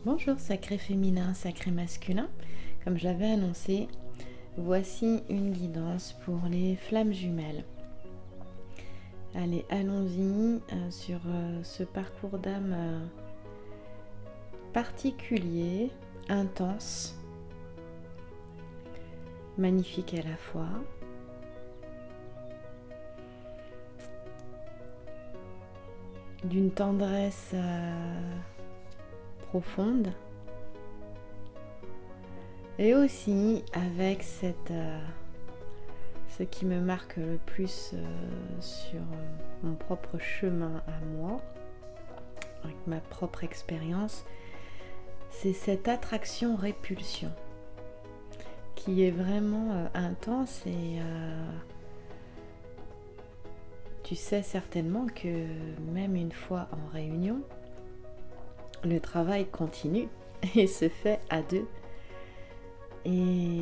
Bonjour sacré féminin, sacré masculin. Comme je l'avais annoncé, voici une guidance pour les flammes jumelles. Allez, allons-y sur ce parcours d'âme particulier, intense, magnifique à la fois. D'une tendresse profonde et aussi avec ce qui me marque le plus sur mon propre chemin à moi, avec ma propre expérience, c'est cette attraction-répulsion qui est vraiment intense et tu sais certainement que même une fois en réunion, le travail continue et se fait à deux. Et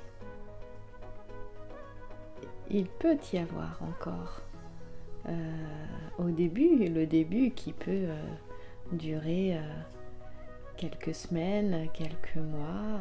il peut y avoir encore au début, le début qui peut durer quelques semaines, quelques mois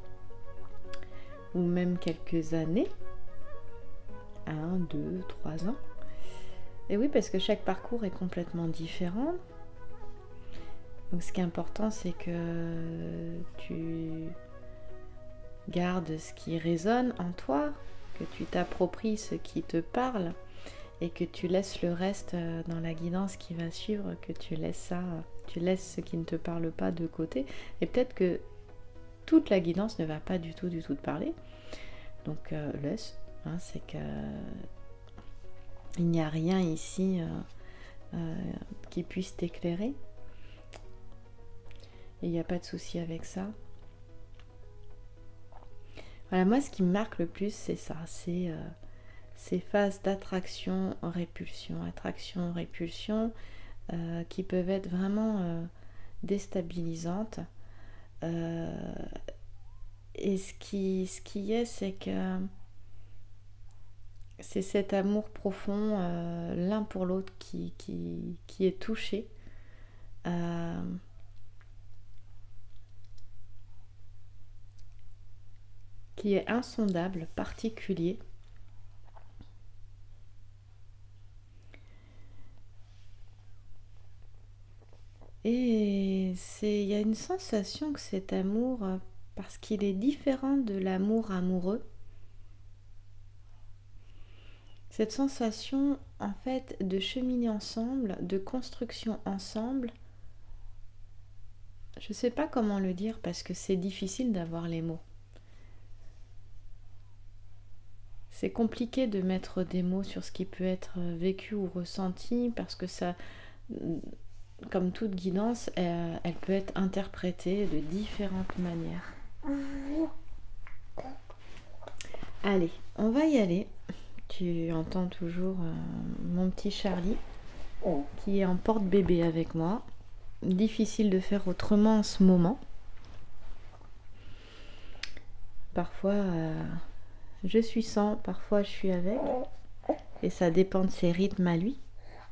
ou même quelques années, 1, 2, 3 ans. Et oui, parce que chaque parcours est complètement différent. Donc ce qui est important, c'est que tu gardes ce qui résonne en toi, que tu t'appropries ce qui te parle et que tu laisses le reste dans la guidance qui va suivre, que tu laisses ce qui ne te parle pas de côté. Et peut-être que toute la guidance ne va pas du tout te parler. Donc laisse, c'est que il n'y a rien ici qui puisse t'éclairer. Il n'y a pas de souci avec ça. Voilà, moi ce qui me marque le plus, c'est ça, c'est ces phases d'attraction-répulsion, attraction-répulsion qui peuvent être vraiment déstabilisantes. Et ce qui est, c'est que c'est cet amour profond l'un pour l'autre qui est touché. Qui est insondable, particulier. Et il y a une sensation que cet amour, parce qu'il est différent de l'amour amoureux, cette sensation en fait de cheminer ensemble, de construction ensemble, je ne sais pas comment le dire parce que c'est difficile d'avoir les mots. C'est compliqué de mettre des mots sur ce qui peut être vécu ou ressenti parce que ça, comme toute guidance, elle peut être interprétée de différentes manières. Allez, on va y aller. Tu entends toujours mon petit Charlie qui est en porte-bébé avec moi. Difficile de faire autrement en ce moment. Parfois, je suis sans, parfois je suis avec. Et ça dépend de ses rythmes à lui.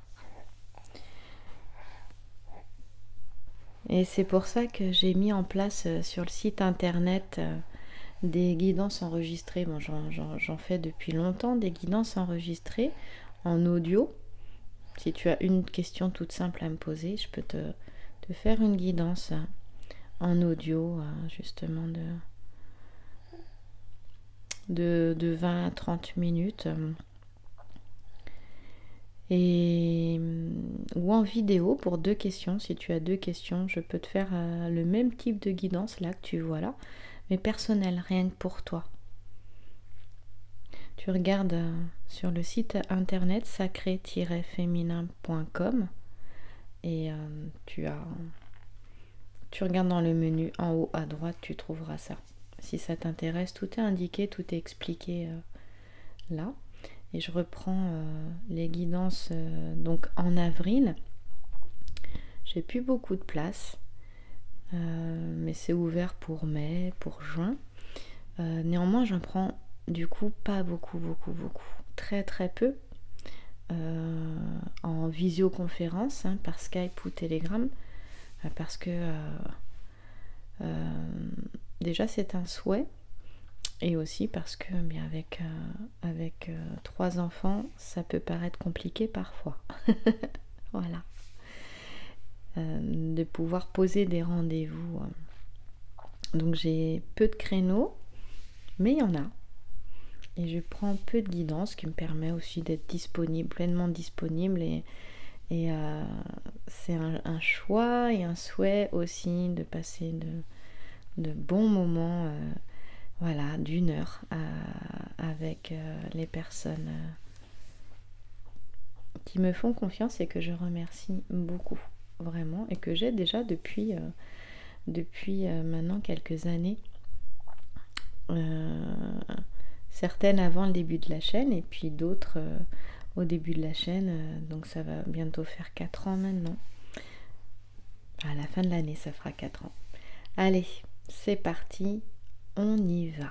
Et c'est pour ça que j'ai mis en place sur le site internet des guidances enregistrées. Bon, j'en fais depuis longtemps, des guidances enregistrées en audio. Si tu as une question toute simple à me poser, je peux te faire une guidance en audio, justement de 20 à 30 minutes. Ou en vidéo pour 2 questions. Si tu as 2 questions, je peux te faire le même type de guidance là que tu vois là, mais personnel, rien que pour toi. Tu regardes sur le site internet sacré-féminin.com et tu regardes dans le menu en haut à droite, tu trouveras ça. Si ça t'intéresse, tout est indiqué, tout est expliqué là. Et je reprends les guidances donc en avril. J'ai plus beaucoup de place, mais c'est ouvert pour mai, pour juin. Néanmoins, j'en prends du coup pas beaucoup. Très peu en visioconférence, par Skype ou Telegram, parce que Déjà, c'est un souhait. Et aussi parce que bien avec 3 enfants, ça peut paraître compliqué parfois. Voilà. De pouvoir poser des rendez-vous. Donc j'ai peu de créneaux, mais il y en a. Et je prends peu de guidance, ce qui me permet aussi d'être disponible, pleinement disponible. Et c'est un choix et un souhait aussi de passer de bons moments, voilà, d'1 heure avec les personnes qui me font confiance et que je remercie beaucoup, vraiment, et que j'ai déjà depuis maintenant quelques années. Certaines avant le début de la chaîne et puis d'autres au début de la chaîne. Donc ça va bientôt faire 4 ans maintenant. À la fin de l'année, ça fera 4 ans. Allez, c'est parti, on y va.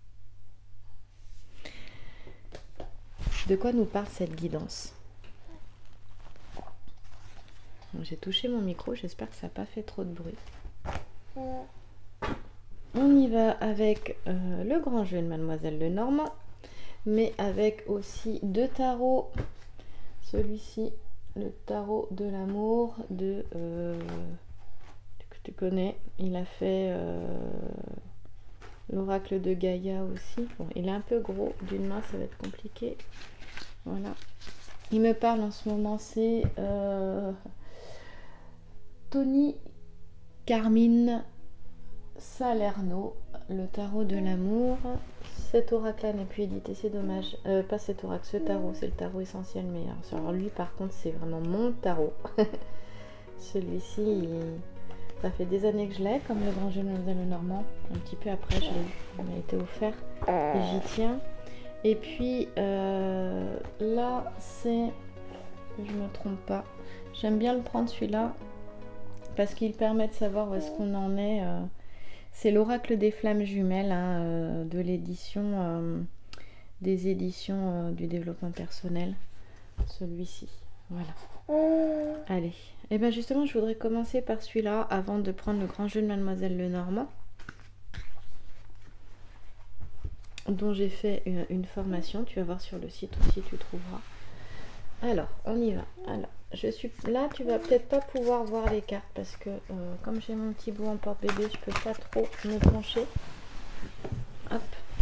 De quoi nous parle cette guidance? J'ai touché mon micro, j'espère que ça n'a pas fait trop de bruit. On y va avec le grand jeu de Mademoiselle Lenormand, mais avec aussi 2 tarots. Celui-ci, le tarot de l'amour que tu connais. Il a fait l'oracle de Gaïa aussi. Bon, il est un peu gros, d'une main ça va être compliqué. Voilà. Il me parle en ce moment, c'est Tony Carmine Salerno, le tarot de l'amour. Cet oracle-là n'est plus édité, c'est dommage. Pas cet oracle, ce tarot, c'est le tarot essentiel. Mais alors lui, par contre, c'est vraiment mon tarot. Celui-ci, ça fait des années que je l'ai, comme le grand jeu de Mademoiselle Lenormand. Un petit peu après, je l'ai eu. Il m'a été offert et j'y tiens. Et puis là, c'est, je me trompe pas, j'aime bien le prendre celui-là parce qu'il permet de savoir où est-ce qu'on en est. C'est l'oracle des flammes jumelles, hein, de l'édition des éditions du développement personnel, celui-ci. Voilà. Allez, et bien justement, je voudrais commencer par celui-là avant de prendre le grand jeu de Mademoiselle Lenormand, dont j'ai fait une formation. Tu vas voir sur le site aussi, tu trouveras. Alors, on y va. Alors, je suis là, tu vas peut-être pas pouvoir voir les cartes parce que comme j'ai mon petit bout en porte-bébé, je peux pas trop me pencher. Hop.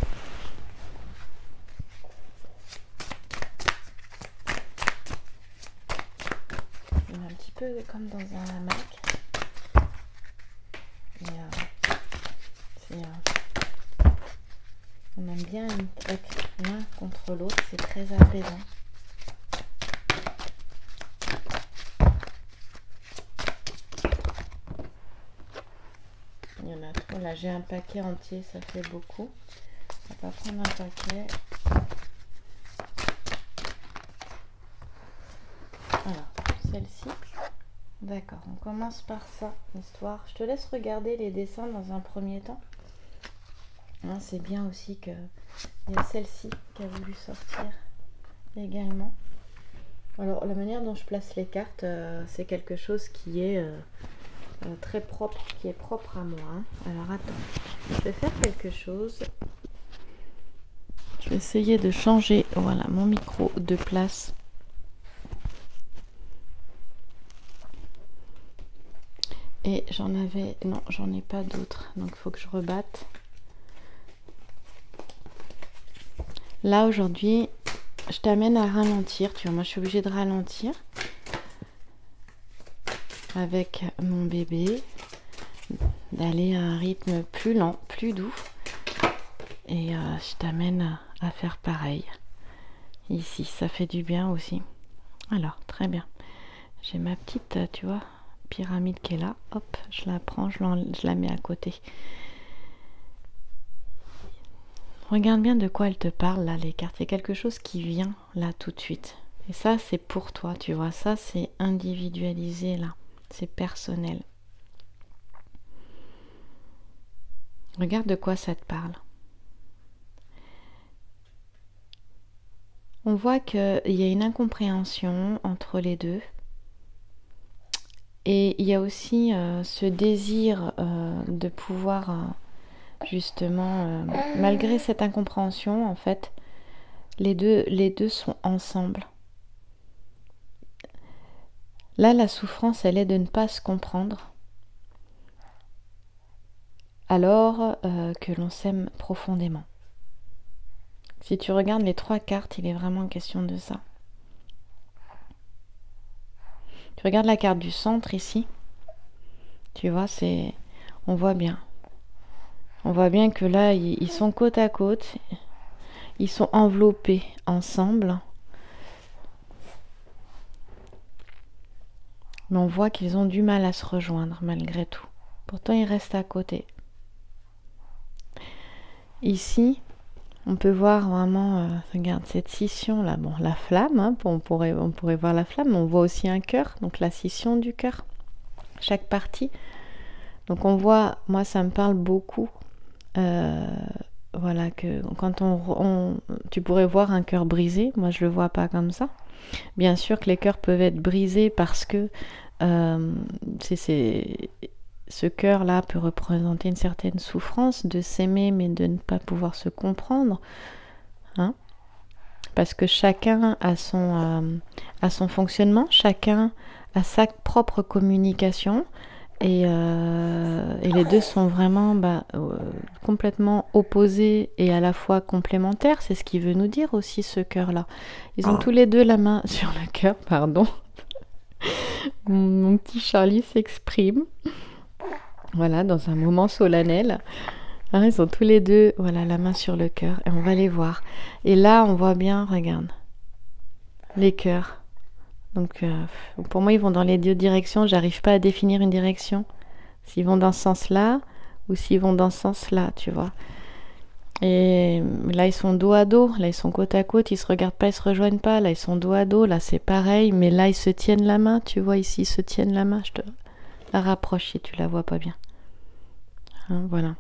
On est un petit peu comme dans un hamac. On aime bien être l'un contre l'autre, c'est très apaisant. Il y en a trop. Là, j'ai un paquet entier, ça fait beaucoup. On va pas prendre un paquet. Alors, celle-ci. D'accord, on commence par ça, histoire. Je te laisse regarder les dessins dans un premier temps. Hein, c'est bien aussi qu'il y a celle-ci qui a voulu sortir également. Alors, la manière dont je place les cartes, c'est quelque chose qui est très propre, qui est propre à moi. Hein. Alors, attends, je vais faire quelque chose. Je vais essayer de changer, voilà, mon micro de place. Et j'en avais... Non, j'en ai pas d'autres. Donc, il faut que je rebatte. Là, aujourd'hui, je t'amène à ralentir. Tu vois, moi, je suis obligée de ralentir avec mon bébé. D'aller à un rythme plus lent, plus doux. Et je t'amène à faire pareil. Ici, ça fait du bien aussi. Alors, très bien. J'ai ma petite, tu vois, pyramide qui est là. Hop, je la prends, je la mets à côté. Regarde bien de quoi elle te parle, là, les cartes. C'est quelque chose qui vient, là, tout de suite. Et ça, c'est pour toi, tu vois. Ça, c'est individualisé, là. C'est personnel. Regarde de quoi ça te parle. On voit qu'il y a une incompréhension entre les deux. Et il y a aussi ce désir de pouvoir justement, malgré cette incompréhension, en fait, les deux sont ensemble. Là, la souffrance, elle est de ne pas se comprendre, alors que l'on s'aime profondément. Si tu regardes les 3 cartes, il est vraiment question de ça. Tu regardes la carte du centre ici, tu vois, on voit bien. On voit bien que là, ils sont côte à côte, ils sont enveloppés ensemble. Mais on voit qu'ils ont du mal à se rejoindre malgré tout. Pourtant, ils restent à côté. Ici, on peut voir vraiment, regarde cette scission là, bon, la flamme, hein, on pourrait voir la flamme, mais on voit aussi un cœur, donc la scission du cœur, chaque partie. Donc on voit, moi ça me parle beaucoup, voilà, que quand tu pourrais voir un cœur brisé, moi je le vois pas comme ça. Bien sûr que les cœurs peuvent être brisés parce que ce cœur-là peut représenter une certaine souffrance de s'aimer mais de ne pas pouvoir se comprendre, hein, parce que chacun a son fonctionnement, chacun a sa propre communication et les deux sont vraiment complètement opposés et à la fois complémentaires. C'est ce qu'il veut nous dire aussi, ce cœur-là. Ils ont tous les deux la main sur le cœur, pardon. Mon petit Charlie s'exprime. Voilà, dans un moment solennel. Hein, ils ont tous les deux, voilà, la main sur le cœur. Et on va les voir. Et là, on voit bien, regarde, les cœurs. Donc, pour moi, ils vont dans les 2 directions. J'arrive pas à définir une direction. S'ils vont dans ce sens-là ou s'ils vont dans ce sens-là, tu vois. Et là, ils sont dos à dos. Là, ils sont côte à côte. Ils se regardent pas, ils se rejoignent pas. Là, ils sont dos à dos. Là, c'est pareil. Mais là, ils se tiennent la main. Tu vois, ici, ils se tiennent la main. Je te la rapproche si tu la vois pas bien. Hein, voilà.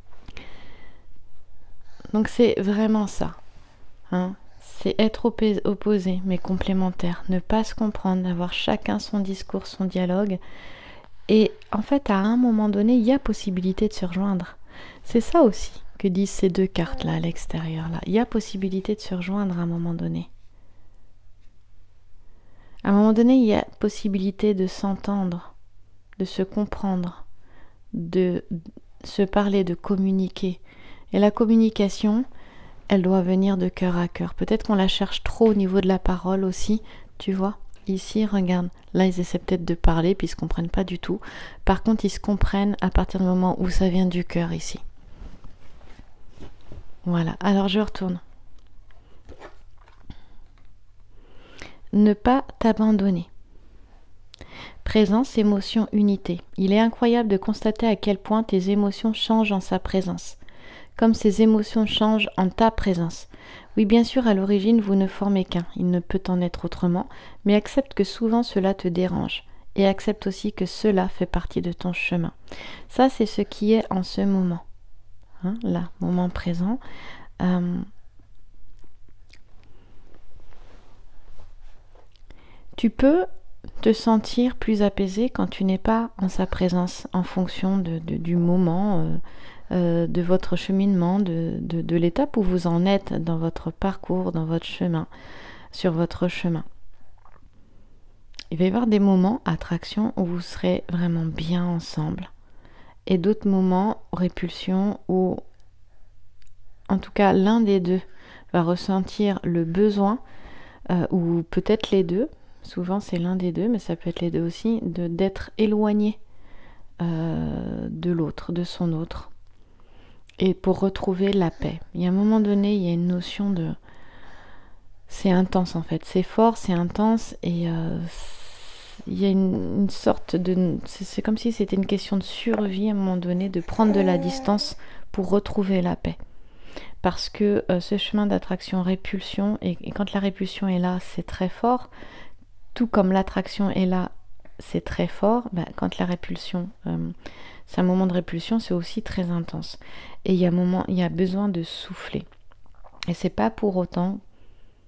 Donc, c'est vraiment ça. Hein. C'est être opposé, mais complémentaire. Ne pas se comprendre, avoir chacun son discours, son dialogue. Et en fait, à un moment donné, il y a possibilité de se rejoindre. C'est ça aussi que disent ces 2 cartes-là à l'extérieur. Là. Il y a possibilité de se rejoindre à un moment donné. À un moment donné, il y a possibilité de s'entendre, de se comprendre, de se parler, de communiquer. Et la communication, elle doit venir de cœur à cœur. Peut-être qu'on la cherche trop au niveau de la parole aussi, tu vois. Ici, regarde, là ils essaient peut-être de parler puis ils se comprennent pas du tout. Par contre, ils se comprennent à partir du moment où ça vient du cœur ici. Voilà, alors je retourne. Ne pas t'abandonner. Présence, émotion, unité. Il est incroyable de constater à quel point tes émotions changent en sa présence, comme ces émotions changent en ta présence. Oui, bien sûr, à l'origine, vous ne formez qu'un. Il ne peut en être autrement, mais accepte que souvent cela te dérange. Et accepte aussi que cela fait partie de ton chemin. Ça, c'est ce qui est en ce moment. Hein, là, moment présent. Tu peux te sentir plus apaisé quand tu n'es pas en sa présence, en fonction du moment, de votre cheminement, de l'étape où vous en êtes dans votre parcours, dans votre chemin, sur votre chemin. Il va y avoir des moments, attraction, où vous serez vraiment bien ensemble. Et d'autres moments, répulsion, où en tout cas l'un des deux va ressentir le besoin, ou peut-être les deux, souvent c'est l'un des deux, mais ça peut être les deux aussi, d'être éloigné de l'autre, de son autre. Et pour retrouver la paix. Il y a un moment donné, il y a une notion de... C'est intense en fait, c'est fort, c'est intense et il y a une sorte de... C'est comme si c'était une question de survie à un moment donné, de prendre de la distance pour retrouver la paix. Parce que ce chemin d'attraction-répulsion, et quand la répulsion est là, c'est très fort, tout comme l'attraction est là, c'est très fort, quand la répulsion, c'est un moment de répulsion, c'est aussi très intense. Et il y a besoin de souffler. Et c'est pas pour autant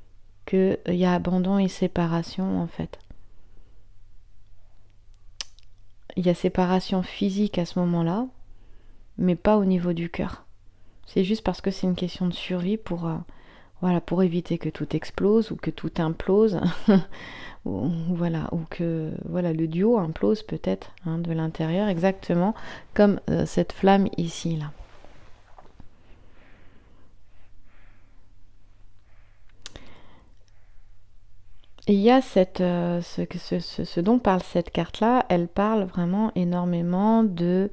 qu'il y a abandon et séparation en fait. il y a séparation physique à ce moment-là, mais pas au niveau du cœur. C'est juste parce que c'est une question de survie voilà, pour éviter que tout explose ou que tout implose, ou que voilà, le duo implose peut-être hein, de l'intérieur, exactement comme cette flamme ici, là. Et il y a ce dont parle cette carte-là, elle parle vraiment énormément de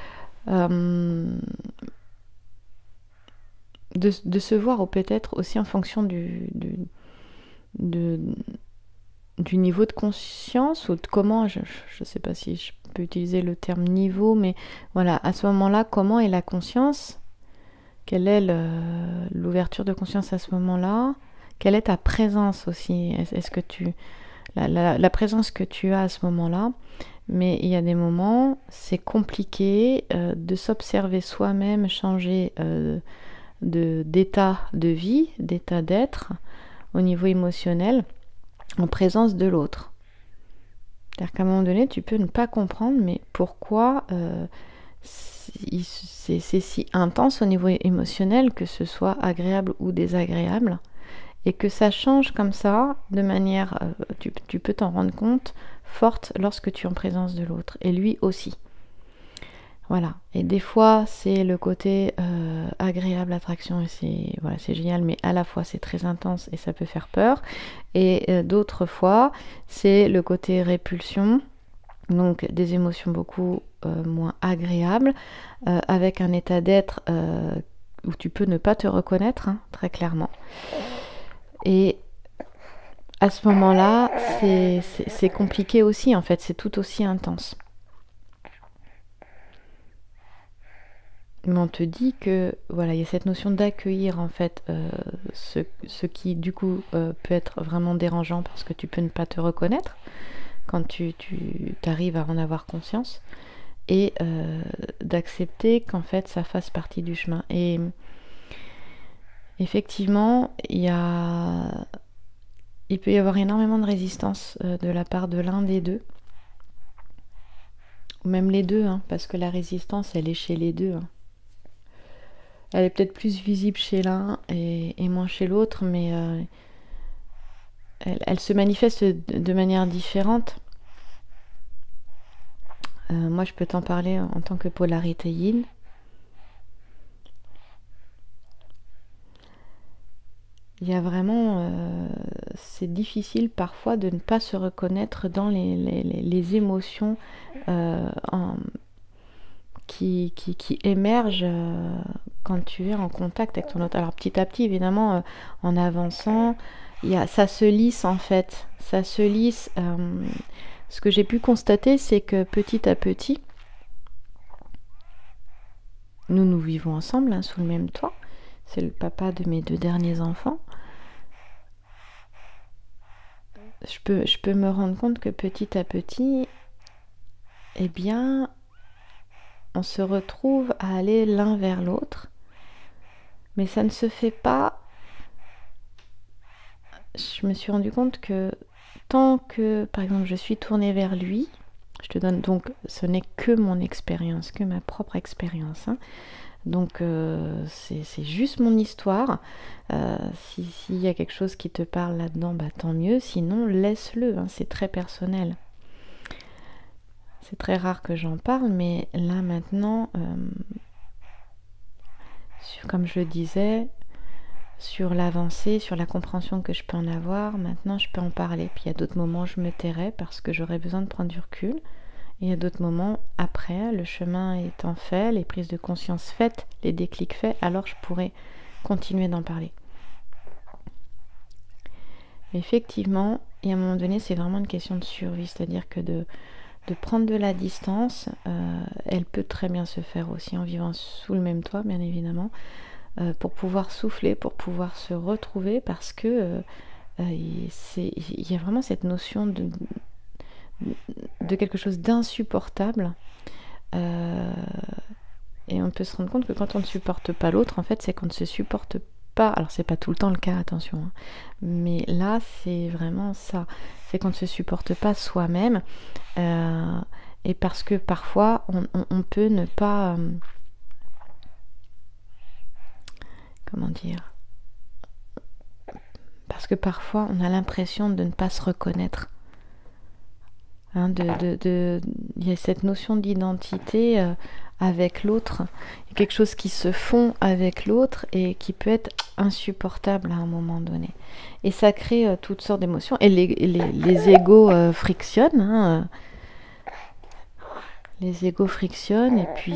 se voir, ou peut-être aussi en fonction du niveau de conscience, ou de comment, je ne sais pas si je peux utiliser le terme niveau, mais voilà, à ce moment-là, comment est la conscience? Quelle est l'ouverture de conscience à ce moment-là? Quelle est ta présence aussi? Est-ce que la présence que tu as à ce moment-là? Mais il y a des moments, c'est compliqué de s'observer soi-même, changer d'état de vie, d'état d'être au niveau émotionnel en présence de l'autre. C'est-à-dire qu'à un moment donné, tu peux ne pas comprendre, mais pourquoi c'est si intense au niveau émotionnel, que ce soit agréable ou désagréable, et que ça change comme ça, de manière, tu peux t'en rendre compte, forte lorsque tu es en présence de l'autre, et lui aussi. Voilà, et des fois c'est le côté agréable, attraction, et c'est génial, mais à la fois c'est très intense et ça peut faire peur, et d'autres fois c'est le côté répulsion, donc des émotions beaucoup moins agréables, avec un état d'être où tu peux ne pas te reconnaître, hein, très clairement. Et à ce moment-là, c'est compliqué aussi, en fait, c'est tout aussi intense. Mais on te dit que, voilà, il y a cette notion d'accueillir, en fait, ce qui, du coup, peut être vraiment dérangeant parce que tu peux ne pas te reconnaître quand tu arrives à en avoir conscience, et d'accepter qu'en fait, ça fasse partie du chemin. Et effectivement, il peut y avoir énormément de résistance de la part de l'un des deux, ou même les deux, hein, parce que la résistance, elle est chez les deux. Hein. Elle est peut-être plus visible chez l'un et moins chez l'autre, mais elle se manifeste de manière différente. Moi, je peux t'en parler en tant que polarité yin. Il y a vraiment, c'est difficile parfois de ne pas se reconnaître dans les émotions qui émergent quand tu es en contact avec ton autre. Alors petit à petit, évidemment, en avançant, ça se lisse en fait. Ça se lisse. Ce que j'ai pu constater, c'est que petit à petit, nous vivons ensemble, hein, sous le même toit. C'est le papa de mes 2 derniers enfants. Je peux me rendre compte que petit à petit, eh bien, on se retrouve à aller l'un vers l'autre, mais ça ne se fait pas. Je me suis rendu compte que tant que, par exemple, je suis tournée vers lui, je te donne donc, ce n'est que mon expérience, que ma propre expérience, hein. Donc c'est juste mon histoire. S'il y a quelque chose qui te parle là-dedans, bah, tant mieux, sinon laisse-le, hein, c'est très personnel. C'est très rare que j'en parle, mais là maintenant, comme je le disais, sur l'avancée, sur la compréhension que je peux en avoir, maintenant je peux en parler. Puis il y a d'autres moments où je me tairai parce que j'aurai besoin de prendre du recul. Et il y a d'autres moments après, le chemin étant fait, les prises de conscience faites, les déclics faits, alors je pourrai continuer d'en parler. Effectivement, et à un moment donné, c'est vraiment une question de survie, c'est-à-dire que de prendre de la distance, elle peut très bien se faire aussi en vivant sous le même toit, bien évidemment, pour pouvoir souffler, pour pouvoir se retrouver, parce que il y a vraiment cette notion de quelque chose d'insupportable, et on peut se rendre compte que quand on ne supporte pas l'autre, en fait, c'est qu'on ne se supporte pas. Alors c'est pas tout le temps le cas, attention, hein, mais là c'est vraiment ça, c'est qu'on ne se supporte pas soi-même, Et parce que parfois, on peut ne pas... comment dire? Parce que parfois, on a l'impression de ne pas se reconnaître. Hein, il y a cette notion d'identité avec l'autre. Il y a quelque chose qui se fond avec l'autre et qui peut être insupportable à un moment donné. Et ça crée toutes sortes d'émotions. Et les égos frictionnent. Hein, les égos frictionnent et puis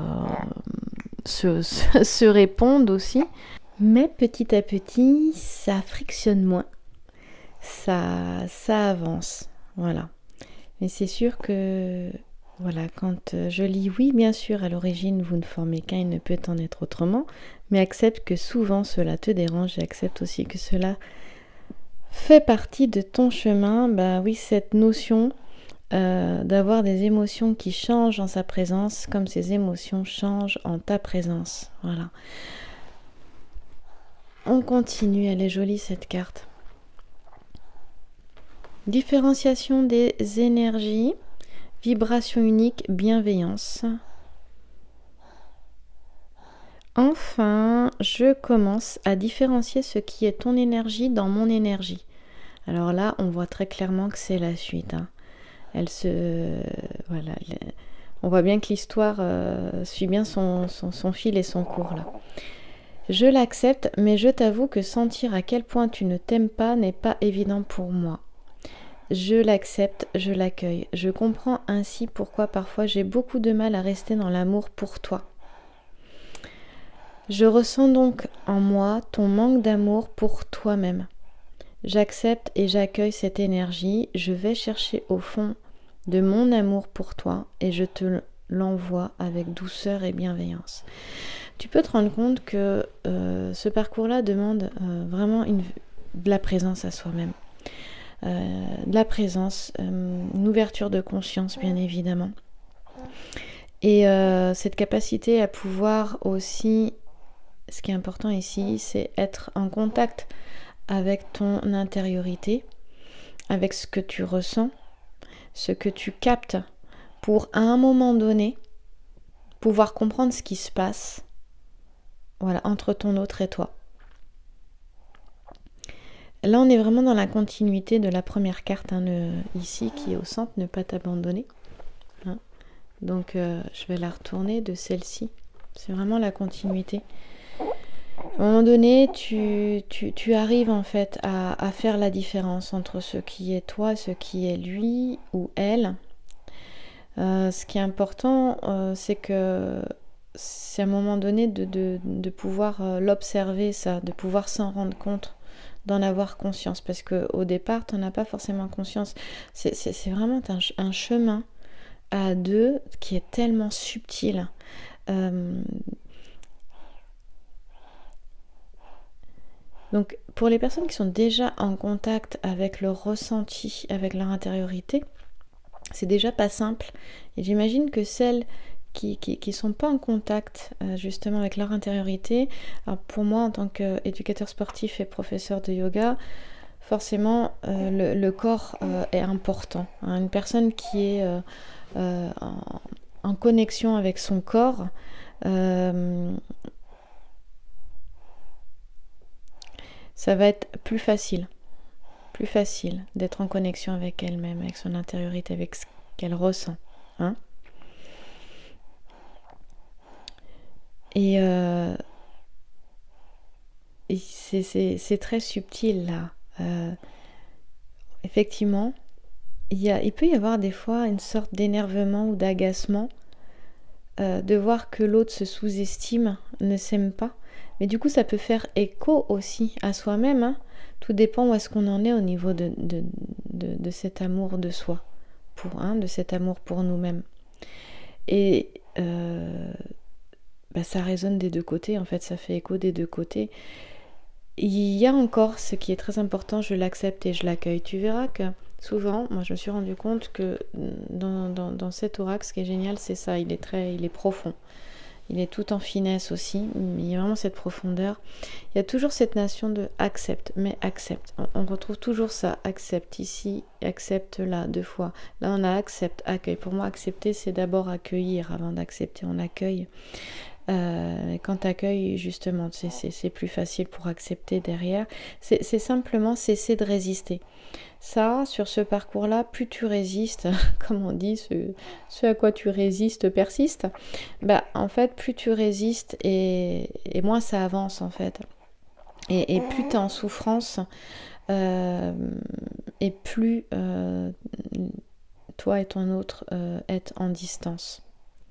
se répondent aussi. Mais petit à petit, ça frictionne moins. Ça avance. Voilà. Mais c'est sûr que, voilà, quand je lis, oui, bien sûr, à l'origine, vous ne formez qu'un, il ne peut en être autrement, mais accepte que souvent cela te dérange et accepte aussi que cela fait partie de ton chemin. Bah oui, cette notion d'avoir des émotions qui changent en sa présence, comme ces émotions changent en ta présence. Voilà. On continue, elle est jolie cette carte. Différenciation des énergies, vibration unique, bienveillance. Enfin, je commence à différencier ce qui est ton énergie dans mon énergie. Alors là, on voit très clairement que c'est la suite. Hein. Voilà, on voit bien que l'histoire suit bien son fil et son cours là. Je l'accepte, mais je t'avoue que sentir à quel point tu ne t'aimes pas n'est pas évident pour moi. Je l'accepte, je l'accueille. Je comprends ainsi pourquoi parfois j'ai beaucoup de mal à rester dans l'amour pour toi. Je ressens donc en moi ton manque d'amour pour toi-même. J'accepte et j'accueille cette énergie. Je vais chercher au fond de mon amour pour toi et je te l'envoie avec douceur et bienveillance. Tu peux te rendre compte que ce parcours-là demande vraiment de la présence à soi-même. De la présence, une ouverture de conscience bien évidemment. Et cette capacité à pouvoir aussi, ce qui est important ici, c'est être en contact avec ton intériorité, avec ce que tu ressens, ce que tu captes, pour à un moment donné, pouvoir comprendre ce qui se passe, voilà, entre ton autre et toi. Là, on est vraiment dans la continuité de la première carte, hein, ici, qui est au centre, ne pas t'abandonner. Hein. Donc, je vais la retourner de celle-ci. C'est vraiment la continuité. À un moment donné, tu arrives en fait à faire la différence entre ce qui est toi, ce qui est lui ou elle. Ce qui est important, c'est que c'est à un moment donné de pouvoir l'observer, ça, de pouvoir s'en rendre compte, d'en avoir conscience, parce qu'au départ, tu n'en as pas forcément conscience. C'est vraiment un chemin à deux qui est tellement subtil. Donc, pour les personnes qui sont déjà en contact avec leur ressenti, avec leur intériorité, c'est déjà pas simple. Et j'imagine que celles qui sont pas en contact justement avec leur intériorité, alors pour moi en tant qu'éducateur sportif et professeur de yoga, forcément le corps est important. Hein. Une personne qui est en connexion avec son corps, ça va être plus facile d'être en connexion avec elle-même, avec son intériorité, avec ce qu'elle ressent. Hein. Et c'est très subtil là. Effectivement, il peut y avoir des fois une sorte d'énervement ou d'agacement de voir que l'autre se sous-estime, ne s'aime pas. Mais du coup, ça peut faire écho aussi à soi-même. Hein. Tout dépend où est-ce qu'on en est au niveau de cet amour de soi, de cet amour pour nous-mêmes. Et ça résonne des deux côtés, en fait, ça fait écho des deux côtés. Il y a encore ce qui est très important, je l'accepte et je l'accueille. Tu verras que souvent, moi je me suis rendu compte que dans cet oracle, ce qui est génial, c'est ça, il est profond. il est tout en finesse aussi, mais il y a vraiment cette profondeur. Il y a toujours cette notion de accepte, mais accepte. On retrouve toujours ça, accepte ici, accepte là, 2 fois. Là, on a accepte, accueille. Pour moi, accepter, c'est d'abord accueillir avant d'accepter. On accueille. Quand tu accueilles, justement, c'est plus facile pour accepter derrière. C'est simplement cesser de résister. Ça, sur ce parcours-là, plus tu résistes, comme on dit, ce à quoi tu résistes persiste, bah, en fait, plus tu résistes et moins ça avance, en fait. Et plus tu es en souffrance, et plus toi et ton autre êtes en distance.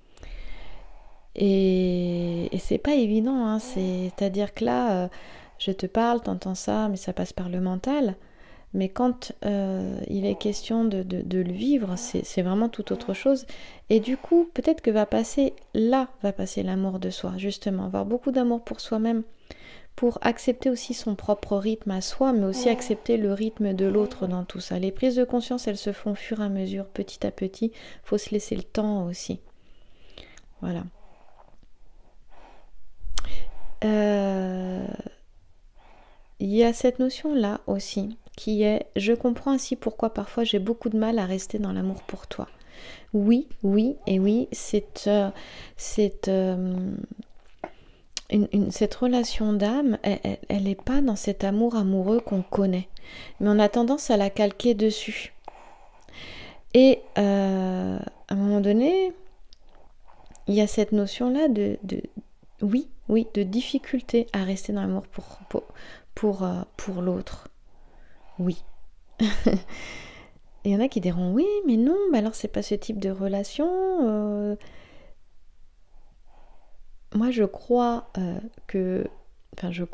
Et c'est pas évident, hein, c'est-à-dire que là, je te parle, t'entends ça, mais ça passe par le mental. Mais quand il est question de le vivre, c'est vraiment tout autre chose. Et du coup, peut-être que va passer l'amour de soi, justement. Avoir beaucoup d'amour pour soi-même, pour accepter aussi son propre rythme à soi, mais aussi accepter le rythme de l'autre dans tout ça. Les prises de conscience, elles se font au fur et à mesure, petit à petit. Il faut se laisser le temps aussi. Voilà. Il y a cette notion-là aussi, qui est « je comprends ainsi pourquoi parfois j'ai beaucoup de mal à rester dans l'amour pour toi ». Oui, cette relation d'âme, elle n'est pas dans cet amour amoureux qu'on connaît, mais on a tendance à la calquer dessus. Et à un moment donné, il y a cette notion-là de difficulté à rester dans l'amour pour l'autre. Oui. Il y en a qui diront oui, mais non, mais alors c'est pas ce type de relation. Moi, je crois que... Enfin, je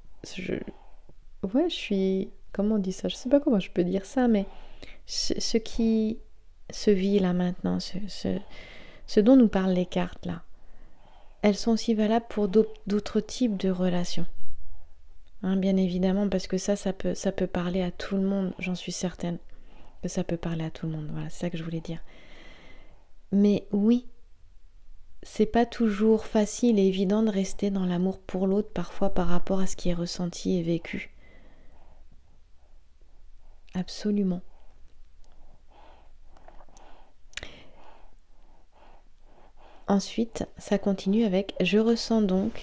suis... Comment on dit ça? Je sais pas comment je peux dire ça, mais ce qui se vit là maintenant, ce dont nous parlent les cartes là, elles sont aussi valables pour d'autres types de relations. Hein, bien évidemment, parce que ça peut parler à tout le monde, j'en suis certaine que ça peut parler à tout le monde. Voilà, c'est ça que je voulais dire. Mais oui, c'est pas toujours facile et évident de rester dans l'amour pour l'autre, parfois par rapport à ce qui est ressenti et vécu. Absolument. Ensuite, ça continue avec « je ressens donc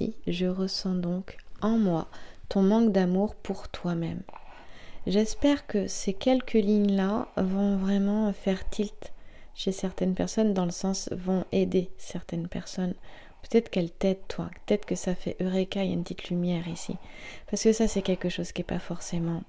en moi ton manque d'amour pour toi-même ». J'espère que ces quelques lignes-là vont vraiment faire tilt chez certaines personnes, dans le sens vont aider certaines personnes. Peut-être qu'elles t'aident toi, peut-être que ça fait Eureka, il y a une petite lumière ici. Parce que ça, c'est quelque chose qui n'est pas forcément...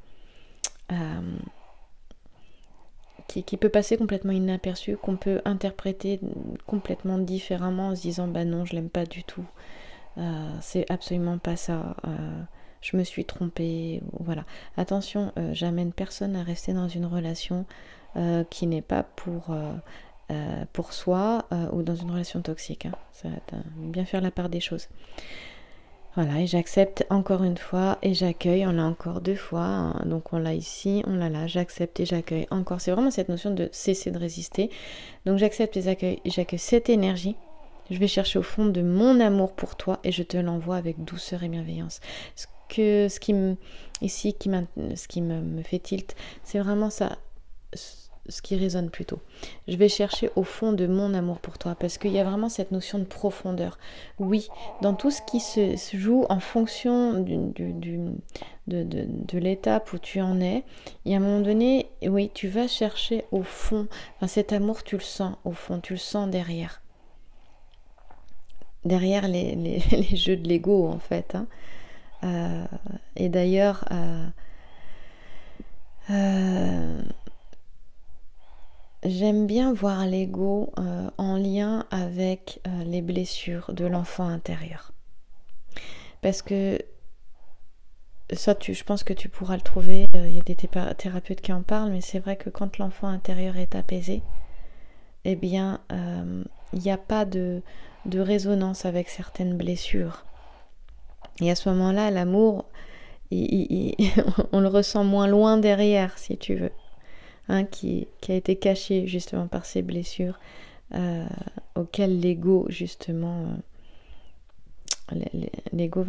qui peut passer complètement inaperçu, qu'on peut interpréter complètement différemment en se disant bah non, je l'aime pas du tout, c'est absolument pas ça, je me suis trompée, voilà. Attention, j'amène personne à rester dans une relation qui n'est pas pour soi, ou dans une relation toxique, hein. Ça va bien faire la part des choses. Voilà, et j'accepte encore une fois et j'accueille, on l'a encore 2 fois, hein, donc on l'a ici, on l'a là, j'accepte et j'accueille encore. C'est vraiment cette notion de cesser de résister. Donc j'accepte et j'accueille cette énergie. Je vais chercher au fond de mon amour pour toi et je te l'envoie avec douceur et bienveillance. Ce qui me fait tilt, c'est vraiment ça, ce qui résonne plutôt. Je vais chercher au fond de mon amour pour toi, parce qu'il y a vraiment cette notion de profondeur. Oui, dans tout ce qui se joue en fonction de l'étape où tu en es, et à un moment donné, oui, tu vas chercher au fond. Enfin, cet amour, tu le sens au fond, tu le sens derrière. Derrière les jeux de l'ego, en fait. Hein. Et d'ailleurs... j'aime bien voir l'ego en lien avec les blessures de l'enfant intérieur. Parce que ça, je pense que tu pourras le trouver, il y a des thérapeutes qui en parlent, mais c'est vrai que quand l'enfant intérieur est apaisé, eh bien, il n'y a pas de résonance avec certaines blessures. Et à ce moment-là, l'amour, on le ressent moins loin derrière, si tu veux. Hein, qui a été caché justement par ces blessures auxquelles l'ego justement l'ego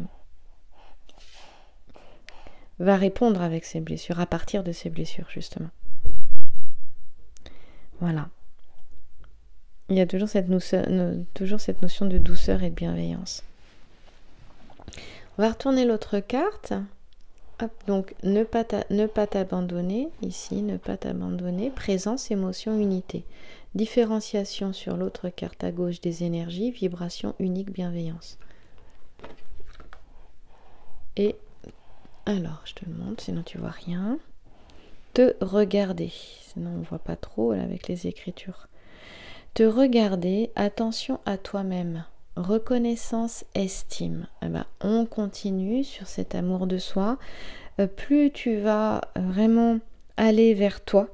va répondre avec ses blessures, à partir de ses blessures, justement. Voilà. Il y a toujours cette notion de douceur et de bienveillance. On va retourner l'autre carte. Hop, donc, ne pas t'abandonner, ici, ne pas t'abandonner, présence, émotion, unité. Différenciation sur l'autre carte à gauche des énergies, vibration, unique, bienveillance. Et, alors, je te le montre, sinon tu vois rien. Te regarder, sinon on ne voit pas trop là, avec les écritures. Te regarder, attention à toi-même. Reconnaissance, estime. Eh ben, on continue sur cet amour de soi. Plus tu vas vraiment aller vers toi,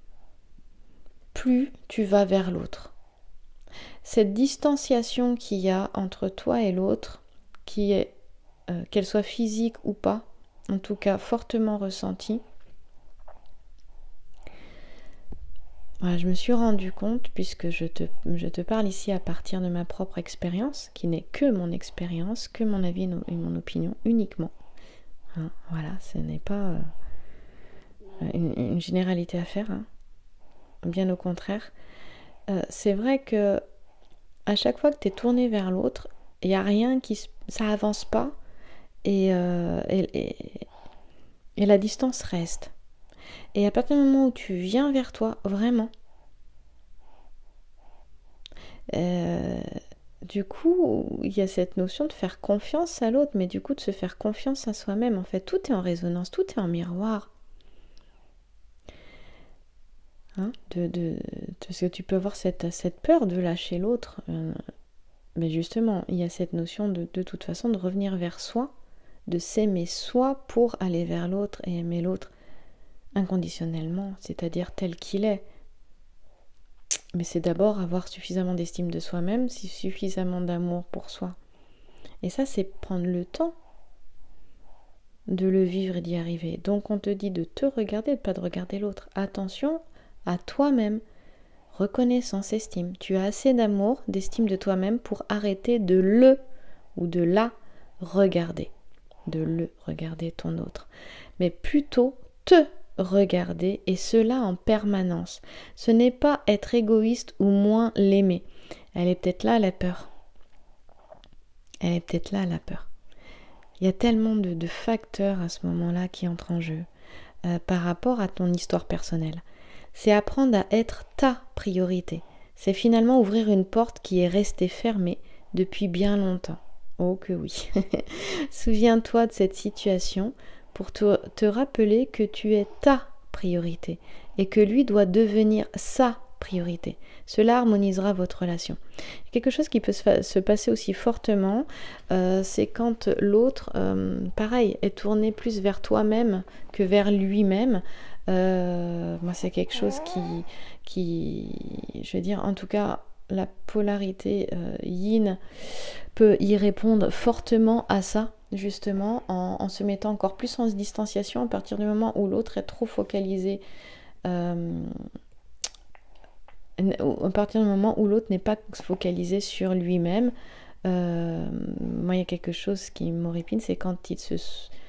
plus tu vas vers l'autre. Cette distanciation qu'il y a entre toi et l'autre, qui est, qu'elle soit physique ou pas, en tout cas fortement ressentie, voilà, je me suis rendu compte, puisque je te parle ici à partir de ma propre expérience, qui n'est que mon expérience, que mon avis et mon opinion uniquement. Hein, voilà, ce n'est pas une généralité à faire, hein. Bien au contraire. C'est vrai que à chaque fois que tu es tourné vers l'autre, il n'y a rien ça avance pas et la distance reste. Et à partir du moment où tu viens vers toi, vraiment, du coup, il y a cette notion de faire confiance à l'autre, mais du coup de se faire confiance à soi-même. En fait, tout est en résonance, tout est en miroir. Hein, parce que tu peux avoir cette peur de lâcher l'autre. Mais justement, il y a cette notion de toute façon de revenir vers soi, de s'aimer soi pour aller vers l'autre et aimer l'autre inconditionnellement, c'est-à-dire tel qu'il est. Mais c'est d'abord avoir suffisamment d'estime de soi-même, suffisamment d'amour pour soi. Et ça, c'est prendre le temps de le vivre et d'y arriver. Donc on te dit de te regarder, de pas de regarder l'autre. Attention à toi-même. Reconnaissance, estime. Tu as assez d'amour, d'estime de toi-même pour arrêter de le ou de la regarder. De le regarder ton autre. Mais plutôt te regarder, et cela en permanence. Ce n'est pas être égoïste ou moins l'aimer. Elle est peut-être là, la peur. Elle est peut-être là, la peur. Il y a tellement de facteurs à ce moment-là qui entrent en jeu par rapport à ton histoire personnelle. C'est apprendre à être ta priorité. C'est finalement ouvrir une porte qui est restée fermée depuis bien longtemps. Oh que oui. Souviens-toi de cette situation pour te rappeler que tu es ta priorité et que lui doit devenir sa priorité. Cela harmonisera votre relation. Quelque chose qui peut se passer aussi fortement, c'est quand l'autre, pareil, est tourné plus vers toi-même que vers lui-même. Moi, c'est quelque chose qui, je veux dire, en tout cas, la polarité yin peut y répondre fortement à ça, justement, en se mettant encore plus en distanciation à partir du moment où l'autre est trop focalisé, à partir du moment où l'autre n'est pas focalisé sur lui-même. Moi, il y a quelque chose qui m'horripile, c'est quand il se...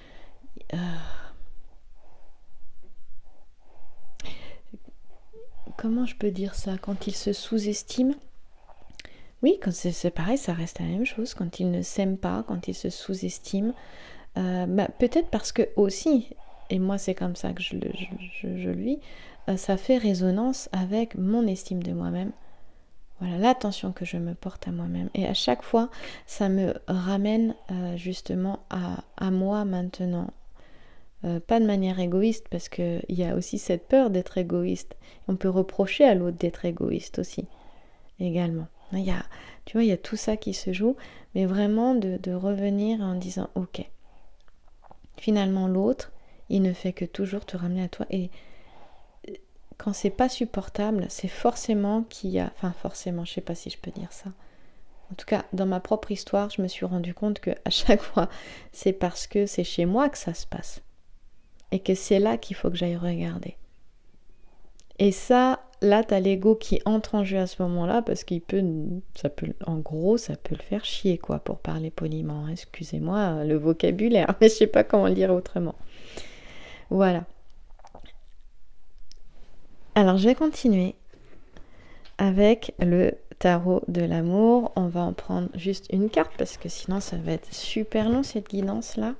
comment je peux dire ça? Quand il se sous-estime. Oui, quand c'est pareil, ça reste la même chose. Quand il ne s'aime pas, quand il se sous-estime. Peut-être parce que aussi, et moi c'est comme ça que je le vis, ça fait résonance avec mon estime de moi-même. Voilà, l'attention que je me porte à moi-même. Et à chaque fois, ça me ramène justement à moi maintenant. Pas de manière égoïste, parce qu'il y a aussi cette peur d'être égoïste. On peut reprocher à l'autre d'être égoïste aussi, également. Tu vois, il y a tout ça qui se joue, mais vraiment de revenir en disant « Ok, finalement l'autre, il ne fait que toujours te ramener à toi. » Et quand c'est pas supportable, c'est forcément qu'il y a... Enfin, forcément, je sais pas si je peux dire ça. En tout cas, dans ma propre histoire, je me suis rendu compte qu'à chaque fois, c'est parce que c'est chez moi que ça se passe. Et que c'est là qu'il faut que j'aille regarder. Et ça, là, tu as l'ego qui entre en jeu à ce moment-là parce qu'il peut, en gros, ça peut le faire chier, quoi, pour parler poliment. Excusez-moi le vocabulaire, mais je sais pas comment le dire autrement. Voilà. Alors, je vais continuer avec le tarot de l'amour. On va en prendre juste une carte parce que sinon, ça va être super long, cette guidance-là.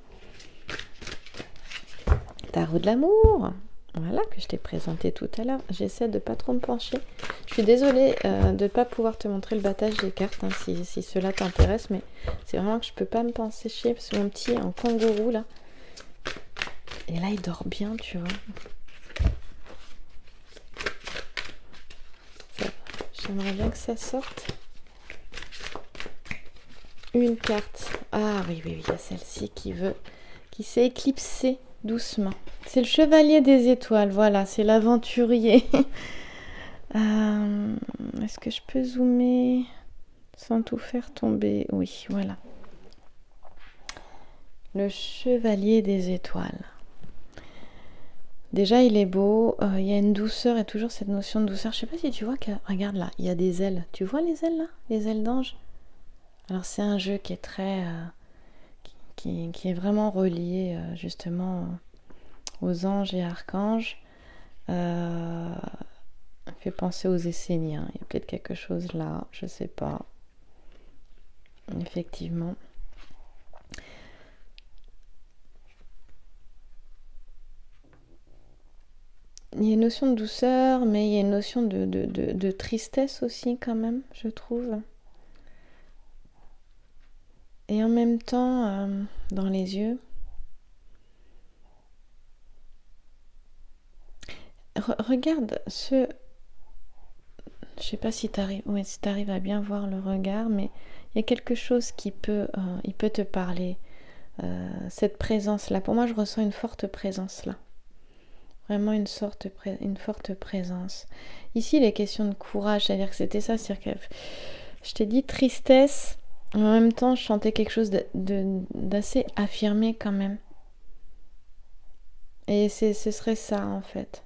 Tarot de l'amour. Voilà, que je t'ai présenté tout à l'heure. J'essaie de pas trop me pencher. Je suis désolée de ne pas pouvoir te montrer le battage des cartes, hein, si cela t'intéresse, mais c'est vraiment que je peux pas me pencher parce que mon petit en kangourou, là. Et là, il dort bien, tu vois. J'aimerais bien que ça sorte. Une carte. Ah oui, il y a celle-ci qui s'est éclipsée doucement. C'est le chevalier des étoiles, voilà, c'est l'aventurier. Est-ce que je peux zoomer sans tout faire tomber? Oui, voilà. Le chevalier des étoiles. Déjà, il est beau, il y a une douceur et toujours cette notion de douceur. Je sais pas si tu vois que... Regarde là, il y a des ailes. Tu vois les ailes là? Les ailes d'ange? Alors c'est un jeu qui est très... qui est vraiment relié justement aux anges et archanges. Fait penser aux Esséniens. Il y a peut-être quelque chose là, je sais pas. Effectivement. Il y a une notion de douceur, mais il y a une notion de tristesse aussi quand même, je trouve. Et en même temps, dans les yeux. Regarde ce... Je sais pas si tu arrives à bien voir le regard, mais il y a quelque chose qui peut, il peut te parler. Cette présence-là. Pour moi, je ressens une forte présence là. Vraiment une forte présence. Ici, il est question de courage, c'est-à-dire que c'était ça. C'est-à-dire que je t'ai dit tristesse, en même temps, je chantais quelque chose d'assez affirmé quand même. Et ce serait ça, en fait.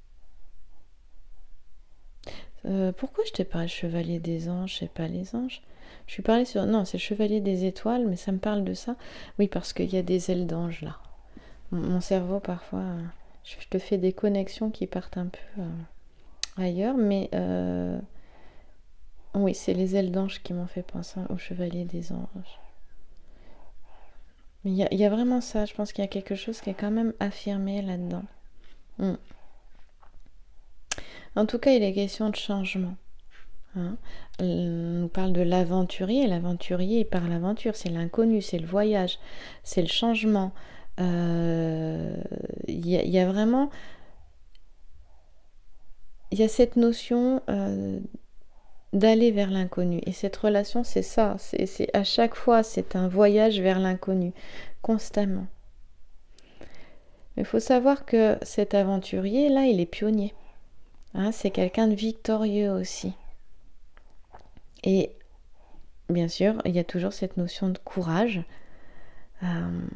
Pourquoi je t'ai parlé chevalier des anges, c'est pas les anges? Je suis parlé sur... Non, c'est le chevalier des étoiles, mais ça me parle de ça. Oui, parce qu'il y a des ailes d'ange, là. Mon cerveau, parfois, je te fais des connexions qui partent un peu ailleurs, mais oui, c'est les ailes d'ange qui m'ont fait penser au chevalier des anges. Mais il y a vraiment ça, je pense qu'il y a quelque chose qui est quand même affirmé là-dedans. En tout cas, il est question de changement. Hein. On nous parle de l'aventurier. L'aventurier, il part à l'aventure. C'est l'inconnu, c'est le voyage, c'est le changement. Il y a vraiment... Il y a cette notion d'aller vers l'inconnu. Et cette relation, c'est ça. C'est à chaque fois, c'est un voyage vers l'inconnu, constamment. Mais il faut savoir que cet aventurier, là, il est pionnier. Hein, c'est quelqu'un de victorieux aussi. Et bien sûr, il y a toujours cette notion de courage. Il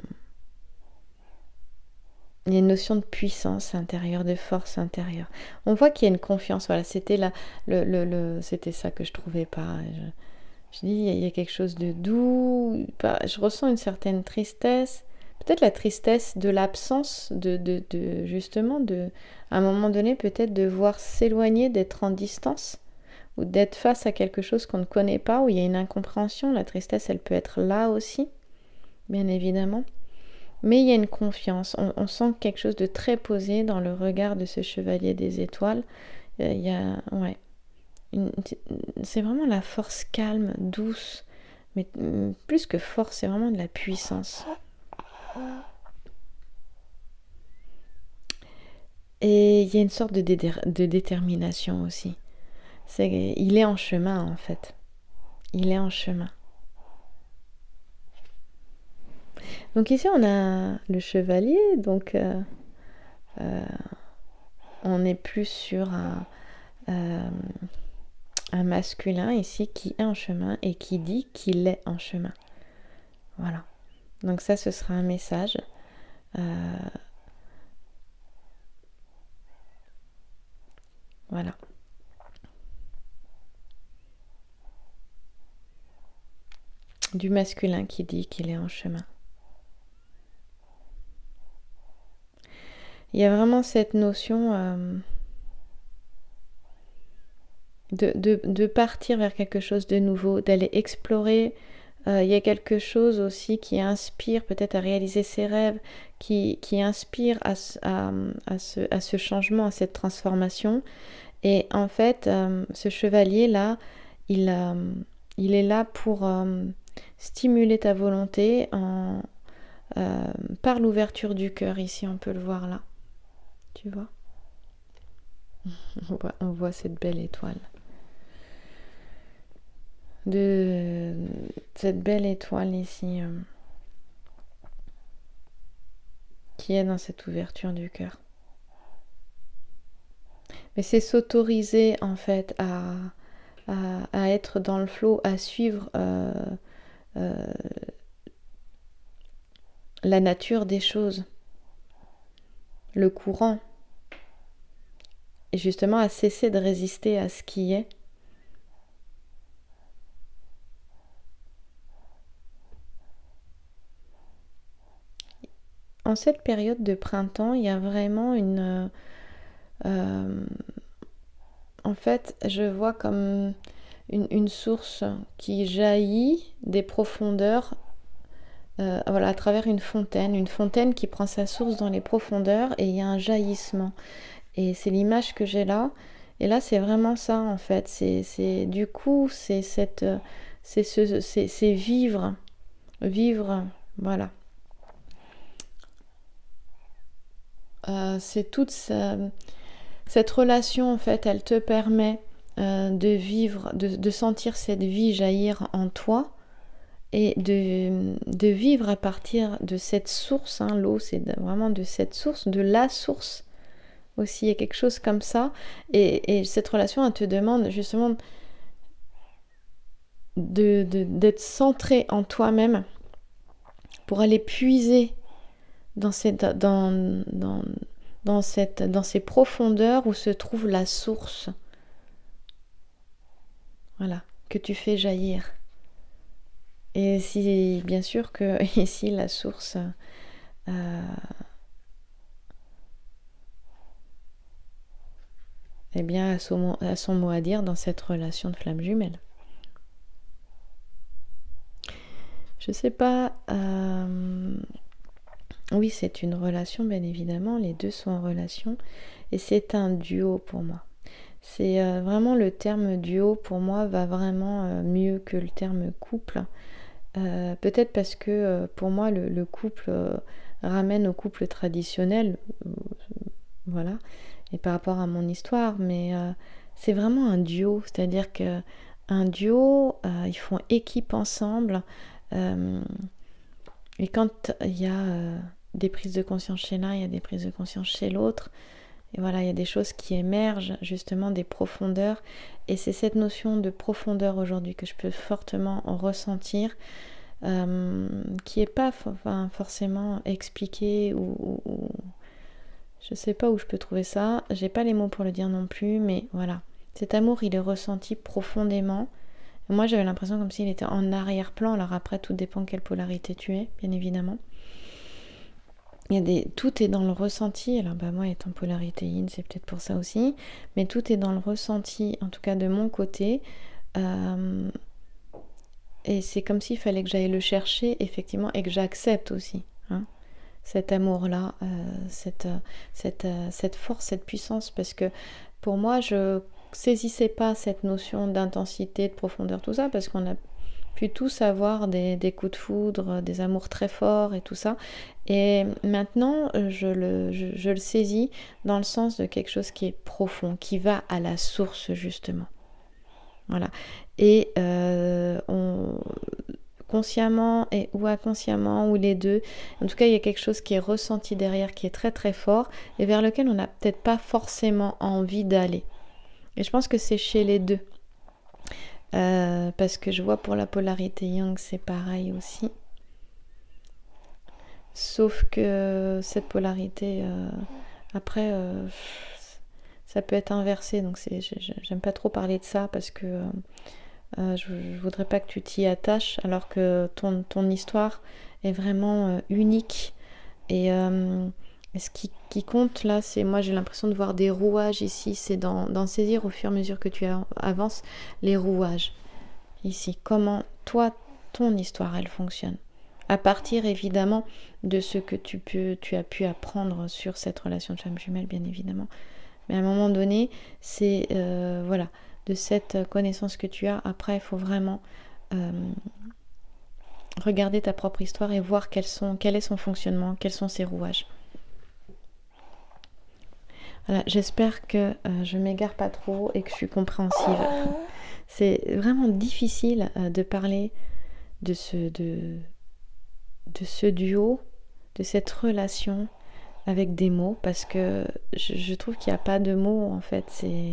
y a une notion de puissance intérieure, de force intérieure. On voit qu'il y a une confiance. Voilà, c'était là, c'était ça que je trouvais pas. Je dis, il y a quelque chose de doux. Je ressens une certaine tristesse. Peut-être la tristesse de l'absence justement, à un moment donné, peut-être de voir s'éloigner, d'être en distance, ou d'être face à quelque chose qu'on ne connaît pas, où il y a une incompréhension. La tristesse, elle peut être là aussi, bien évidemment. Mais il y a une confiance. On sent quelque chose de très posé dans le regard de ce chevalier des étoiles. Il y a... Ouais. C'est vraiment la force calme, douce, mais plus que force, c'est vraiment de la puissance. Et il y a une sorte de détermination aussi. Il est en chemin, en fait. Il est en chemin. Donc ici, on a le chevalier, donc on est plus sur un masculin ici qui est en chemin et qui dit qu'il est en chemin. Voilà. Donc ça, ce sera un message. Voilà. du masculin qui dit qu'il est en chemin. Il y a vraiment cette notion de partir vers quelque chose de nouveau, d'aller explorer. Il y a quelque chose aussi qui inspire peut-être à réaliser ses rêves, qui inspire à ce changement, à cette transformation. Et en fait, ce chevalier-là, il est là pour stimuler ta volonté par l'ouverture du cœur. Ici, on peut le voir là. Tu vois? On voit cette belle étoile. Cette belle étoile ici qui est dans cette ouverture du cœur. Mais c'est s'autoriser en fait à être dans le flow, à suivre la nature des choses, le courant, et justement à cesser de résister à ce qui est. En cette période de printemps, il y a vraiment en fait, je vois comme une source qui jaillit des profondeurs, voilà, à travers une fontaine qui prend sa source dans les profondeurs et il y a un jaillissement. Et c'est l'image que j'ai là. Et là, c'est vraiment ça, en fait. Du coup, c'est vivre, voilà. C'est toute cette relation, en fait, elle te permet de vivre, de sentir cette vie jaillir en toi et de vivre à partir de cette source. Hein, l'eau, c'est vraiment de cette source, de la source aussi. Il y a quelque chose comme ça. Et cette relation, elle te demande justement d'être centré en toi-même pour aller puiser dans ces profondeurs où se trouve la source, voilà, que tu fais jaillir. Et si, bien sûr que ici la source eh bien a son mot à dire dans cette relation de flamme jumelle. Je sais pas. Oui, c'est une relation, bien évidemment. Les deux sont en relation. Et c'est un duo pour moi. C'est vraiment le terme duo, pour moi, va vraiment mieux que le terme couple. Peut-être parce que pour moi, le couple ramène au couple traditionnel. Voilà. Et par rapport à mon histoire. Mais c'est vraiment un duo. C'est-à-dire qu'un duo, ils font équipe ensemble. Et quand il y a des prises de conscience chez l'un, il y a des prises de conscience chez l'autre. Et voilà, il y a des choses qui émergent, justement des profondeurs. Et c'est cette notion de profondeur aujourd'hui que je peux fortement ressentir, qui n'est pas forcément expliquée ou je ne sais pas où je peux trouver ça. J'ai pas les mots pour le dire non plus, mais voilà. Cet amour, il est ressenti profondément. Moi, j'avais l'impression comme s'il était en arrière-plan. Alors après, tout dépend quelle polarité tu es, bien évidemment. Tout est dans le ressenti. Alors moi, étant polarité yin, c'est peut-être pour ça aussi. Mais tout est dans le ressenti, en tout cas de mon côté. Et c'est comme s'il fallait que j'aille le chercher, effectivement, et que j'accepte aussi. Hein, cet amour-là, cette force, cette puissance. Parce que pour moi, je saisissais pas cette notion d'intensité, de profondeur, tout ça, parce qu'on a pu tous avoir des coups de foudre, des amours très forts et tout ça. Et maintenant, je le saisis dans le sens de quelque chose qui est profond, qui va à la source, justement. Voilà. Et consciemment ou inconsciemment, ou les deux, en tout cas, il y a quelque chose qui est ressenti derrière, qui est très très fort, et vers lequel on n'a peut-être pas forcément envie d'aller. Et je pense que c'est chez les deux. Parce que je vois pour la polarité yang, c'est pareil aussi. Sauf que cette polarité, après, ça peut être inversé. Donc j'aime pas trop parler de ça parce que Je voudrais pas que tu t'y attaches alors que ton histoire est vraiment unique. Et ce qui compte là, c'est moi j'ai l'impression de voir des rouages ici, c'est d'en saisir au fur et à mesure que tu avances les rouages. Ici, comment toi, ton histoire, elle fonctionne. À partir évidemment de ce que tu as pu apprendre sur cette relation de femme jumelle, bien évidemment. Mais à un moment donné, c'est voilà, de cette connaissance que tu as, après il faut vraiment regarder ta propre histoire et voir quel est son fonctionnement, quels sont ses rouages. Voilà, j'espère que je m'égare pas trop et que je suis compréhensive. C'est vraiment difficile de parler de ce duo, de cette relation avec des mots, parce que je trouve qu'il n'y a pas de mots en fait.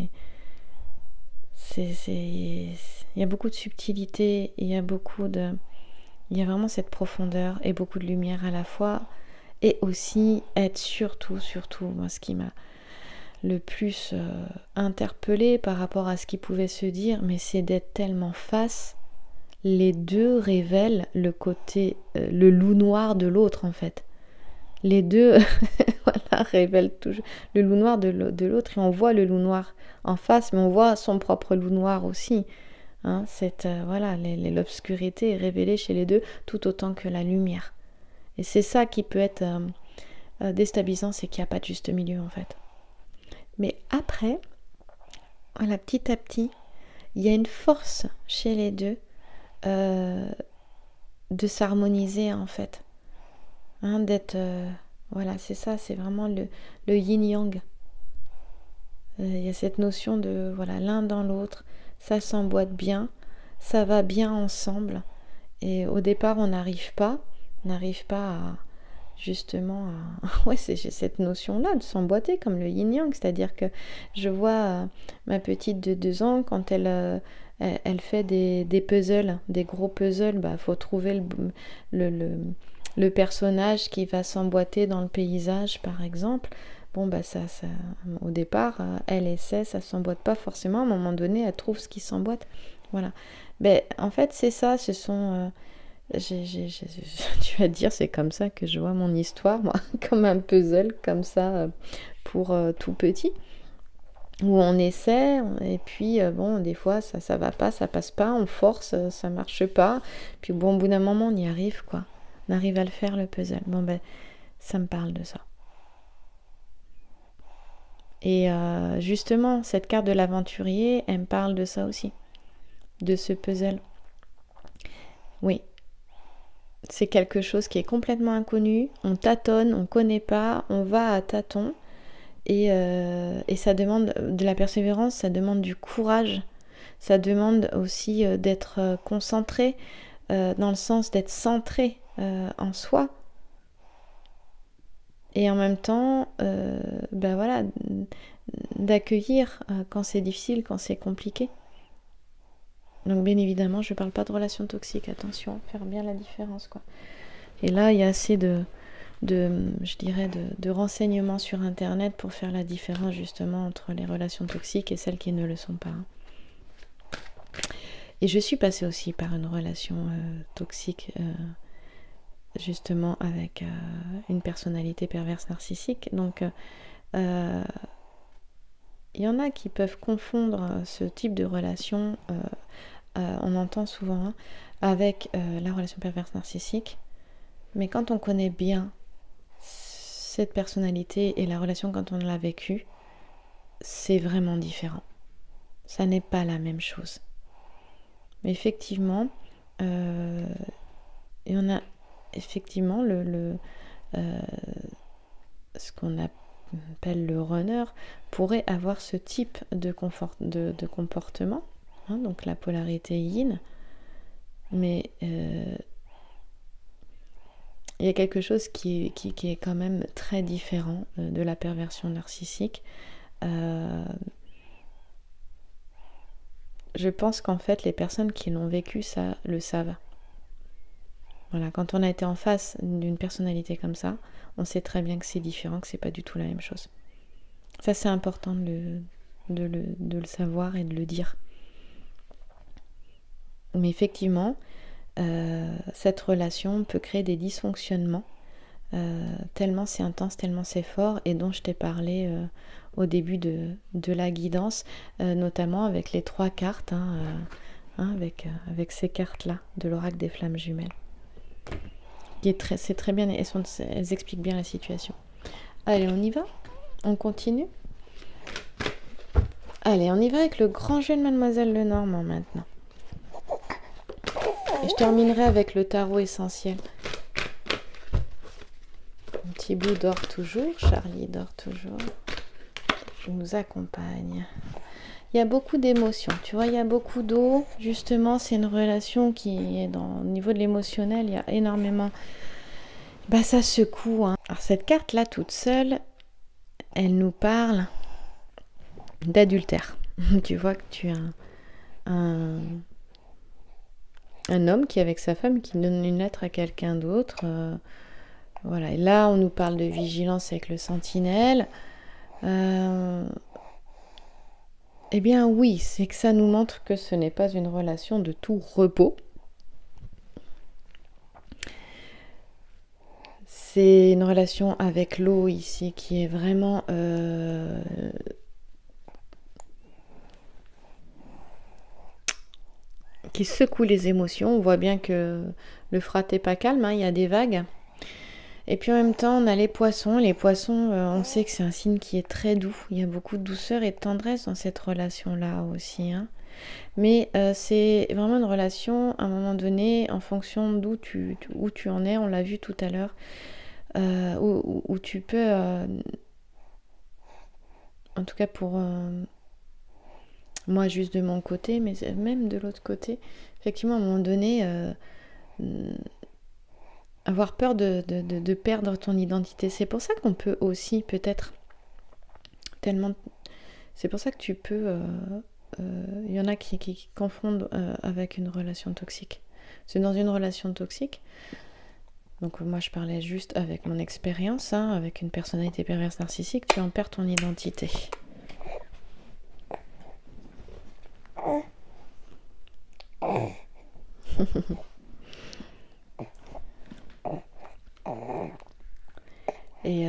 Il y a beaucoup de subtilité, il y a vraiment cette profondeur et beaucoup de lumière à la fois, et aussi être surtout, moi ce qui m'a le plus interpellée par rapport à ce qui pouvait se dire, mais c'est d'être tellement face. Les deux révèlent le côté, le loup noir de l'autre en fait. Les deux voilà, révèlent toujours le loup noir de l'autre, et on voit le loup noir en face, mais on voit son propre loup noir aussi. Hein, voilà, l'obscurité est révélée chez les deux tout autant que la lumière. Et c'est ça qui peut être déstabilisant, c'est qu'il n'y a pas de juste milieu en fait. Mais après, voilà, petit à petit, il y a une force chez les deux de s'harmoniser en fait. Hein, d'être... voilà, c'est ça, c'est vraiment le yin-yang. Il y a cette notion de, voilà, l'un dans l'autre, ça s'emboîte bien, ça va bien ensemble. Et au départ, on n'arrive pas à, justement, ouais, j'ai cette notion-là de s'emboîter comme le yin-yang, c'est-à-dire que je vois ma petite de 2 ans, quand elle fait des puzzles, des gros puzzles, bah, faut trouver le personnage qui va s'emboîter dans le paysage, par exemple. Bon, bah ça au départ, elle essaie, ça s'emboîte pas forcément. À un moment donné, elle trouve ce qui s'emboîte. Voilà. Mais en fait, c'est ça, ce sont... tu vas dire, c'est comme ça que je vois mon histoire, moi, comme un puzzle, comme ça, pour tout petit, où on essaie, et puis, bon, des fois, ça va pas, ça passe pas, on force, ça marche pas, puis bon, au bout d'un moment, on y arrive, quoi. On arrive à le faire, le puzzle. Bon, ben, ça me parle de ça. Et justement, cette carte de l'aventurier, elle me parle de ça aussi, de ce puzzle. Oui, c'est quelque chose qui est complètement inconnu, on tâtonne, on ne connaît pas, on va à tâtons, et ça demande de la persévérance, ça demande du courage, ça demande aussi d'être concentré, dans le sens d'être centré en soi, et en même temps, ben voilà, d'accueillir quand c'est difficile, quand c'est compliqué. Donc bien évidemment, je ne parle pas de relations toxiques, attention, faire bien la différence, quoi. Et là, il y a assez je dirais, de renseignements sur Internet pour faire la différence justement entre les relations toxiques et celles qui ne le sont pas. Et je suis passée aussi par une relation toxique, justement avec une personnalité perverse narcissique. Donc, il y en a qui peuvent confondre ce type de relation, on entend souvent, hein, avec la relation perverse narcissique. Mais quand on connaît bien cette personnalité et la relation quand on l'a vécue, c'est vraiment différent. Ça n'est pas la même chose. Mais effectivement, il y en a effectivement ce qu'on appelle le runner pourrait avoir ce type de comportement, hein, donc la polarité yin, mais il y a quelque chose qui est quand même très différent de la perversion narcissique. Je pense qu'en fait, les personnes qui l'ont vécu, ça le savent. Voilà, quand on a été en face d'une personnalité comme ça, on sait très bien que c'est différent, que c'est pas du tout la même chose. Ça, c'est important de le savoir et de le dire. Mais effectivement, cette relation peut créer des dysfonctionnements, tellement c'est intense, tellement c'est fort, et dont je t'ai parlé au début de la guidance, notamment avec les 3 cartes, avec ces cartes-là de l'oracle des flammes jumelles. C'est très bien, elles expliquent bien la situation. Allez, on y va? On continue? Allez, on y va avec le grand jeu de Mademoiselle Lenormand maintenant. Et je terminerai avec le tarot essentiel. Mon petit bout dort toujours, Charlie dort toujours. Je nous accompagne. Il y a beaucoup d'émotions, tu vois, il y a beaucoup d'eau. Justement, c'est une relation qui est au niveau de l'émotionnel, il y a énormément... Bah, ça secoue, hein. Alors, cette carte-là, toute seule, elle nous parle d'adultère. Tu vois que tu as un homme qui est avec sa femme, qui donne une lettre à quelqu'un d'autre. Voilà, et là, on nous parle de vigilance avec le sentinelle. Eh bien oui, c'est que ça nous montre que ce n'est pas une relation de tout repos. C'est une relation avec l'eau ici qui est vraiment... qui secoue les émotions. On voit bien que le frat n'est pas calme, hein, il y a des vagues. Et puis en même temps, on a les poissons. Les poissons, on sait que c'est un signe qui est très doux. Il y a beaucoup de douceur et de tendresse dans cette relation-là aussi, hein. Mais c'est vraiment une relation, à un moment donné, en fonction d'où où tu en es, on l'a vu tout à l'heure, où tu peux, en tout cas pour moi juste de mon côté, mais même de l'autre côté, effectivement, à un moment donné, avoir peur de perdre ton identité. C'est pour ça qu'on peut aussi peut-être tellement... C'est pour ça que tu peux... y en a qui confondent avec une relation toxique. C'est dans une relation toxique. Donc moi je parlais juste avec mon expérience, hein, avec une personnalité perverse narcissique, tu en perds ton identité. Et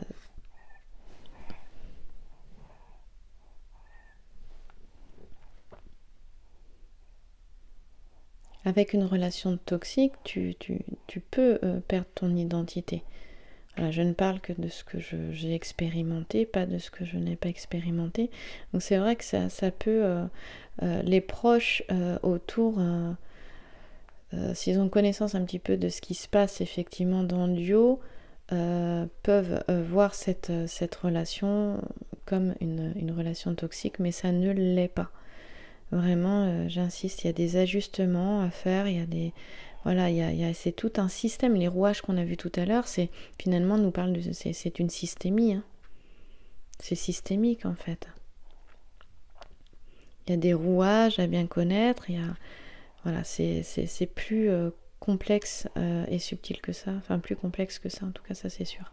avec une relation toxique, tu peux perdre ton identité. Voilà, je ne parle que de ce que j'ai expérimenté, pas de ce que je n'ai pas expérimenté. Donc c'est vrai que ça peut... les proches autour, s'ils ont connaissance un petit peu de ce qui se passe effectivement dans le duo, peuvent voir cette relation comme une relation toxique, mais ça ne l'est pas. Vraiment, j'insiste, il y a des ajustements à faire, il y a des... Voilà, c'est tout un système. Les rouages qu'on a vus tout à l'heure, c'est finalement nous parle de... C'est une systémie. Hein. C'est systémique en fait. Il y a des rouages à bien connaître, il y a... Voilà, c'est plus complexe et subtil que ça. Enfin, plus complexe que ça, en tout cas, ça c'est sûr.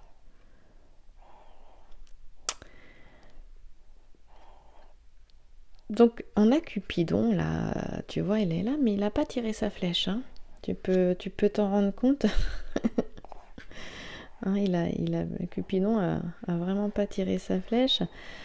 Donc, on a Cupidon, là, tu vois, il est là, mais il n'a pas tiré sa flèche. Hein. Tu peux t'en rendre compte. Hein, Cupidon a vraiment pas tiré sa flèche.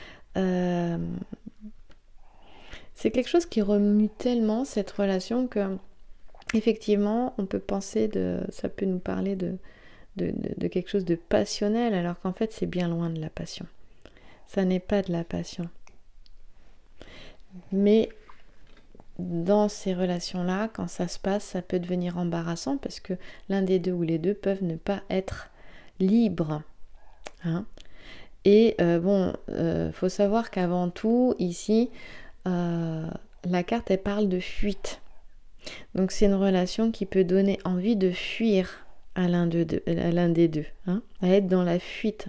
C'est quelque chose qui remue tellement cette relation que, effectivement, on peut penser ça peut nous parler de quelque chose de passionnel, alors qu'en fait, c'est bien loin de la passion. Ça n'est pas de la passion. Mais dans ces relations-là, quand ça se passe, ça peut devenir embarrassant parce que l'un des deux ou les deux peuvent ne pas être libres. Hein. Et faut savoir qu'avant tout, ici, la carte, elle parle de fuite. Donc c'est une relation qui peut donner envie de fuir à l'un des deux, hein, à être dans la fuite.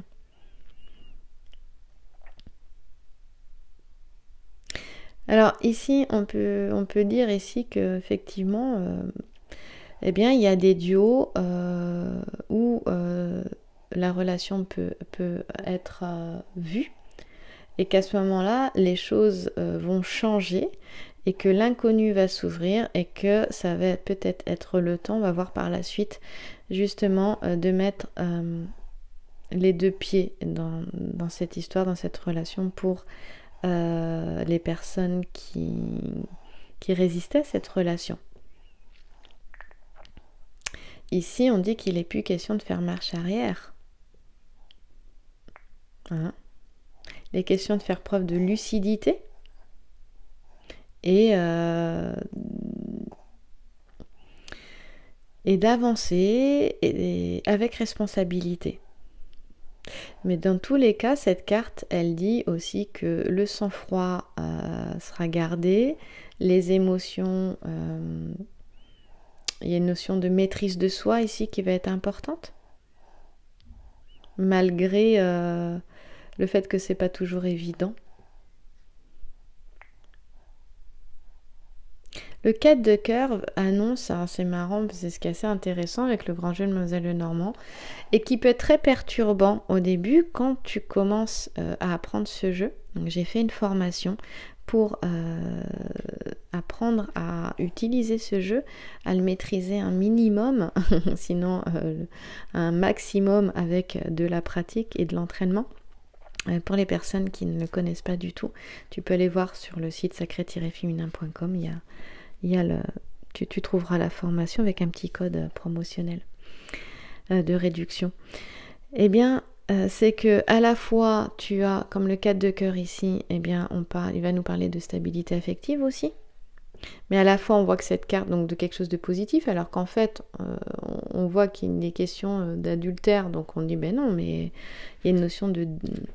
Alors ici, on peut dire ici qu'effectivement, eh bien, il y a des duos où la relation peut être vue et qu'à ce moment-là, les choses vont changer et que l'inconnu va s'ouvrir et que ça va peut-être être le temps, on va voir par la suite, justement de mettre les deux pieds dans cette histoire, dans cette relation pour les personnes qui résistaient à cette relation. Ici, on dit qu'il n'est plus question de faire marche arrière. Hein? Il est question de faire preuve de lucidité et d'avancer avec responsabilité. Mais dans tous les cas, cette carte, elle dit aussi que le sang-froid sera gardé, les émotions, il y a une notion de maîtrise de soi ici qui va être importante, malgré le fait que c'est pas toujours évident. Le 4 de cœur annonce, c'est marrant, c'est ce qui est assez intéressant avec le grand jeu de Mademoiselle Lenormand, et qui peut être très perturbant au début quand tu commences à apprendre ce jeu. Donc j'ai fait une formation pour apprendre à utiliser ce jeu, à le maîtriser un minimum, sinon un maximum avec de la pratique et de l'entraînement. Pour les personnes qui ne le connaissent pas du tout, tu peux aller voir sur le site sacré-féminin.com, tu trouveras la formation avec un petit code promotionnel de réduction. Eh bien, c'est que à la fois tu as, comme le 4 de cœur ici, eh bien il va nous parler de stabilité affective aussi. Mais à la fois on voit que cette carte donc de quelque chose de positif, alors qu'en fait on voit qu'il est question d'adultère, donc on dit ben non, mais il y a une notion de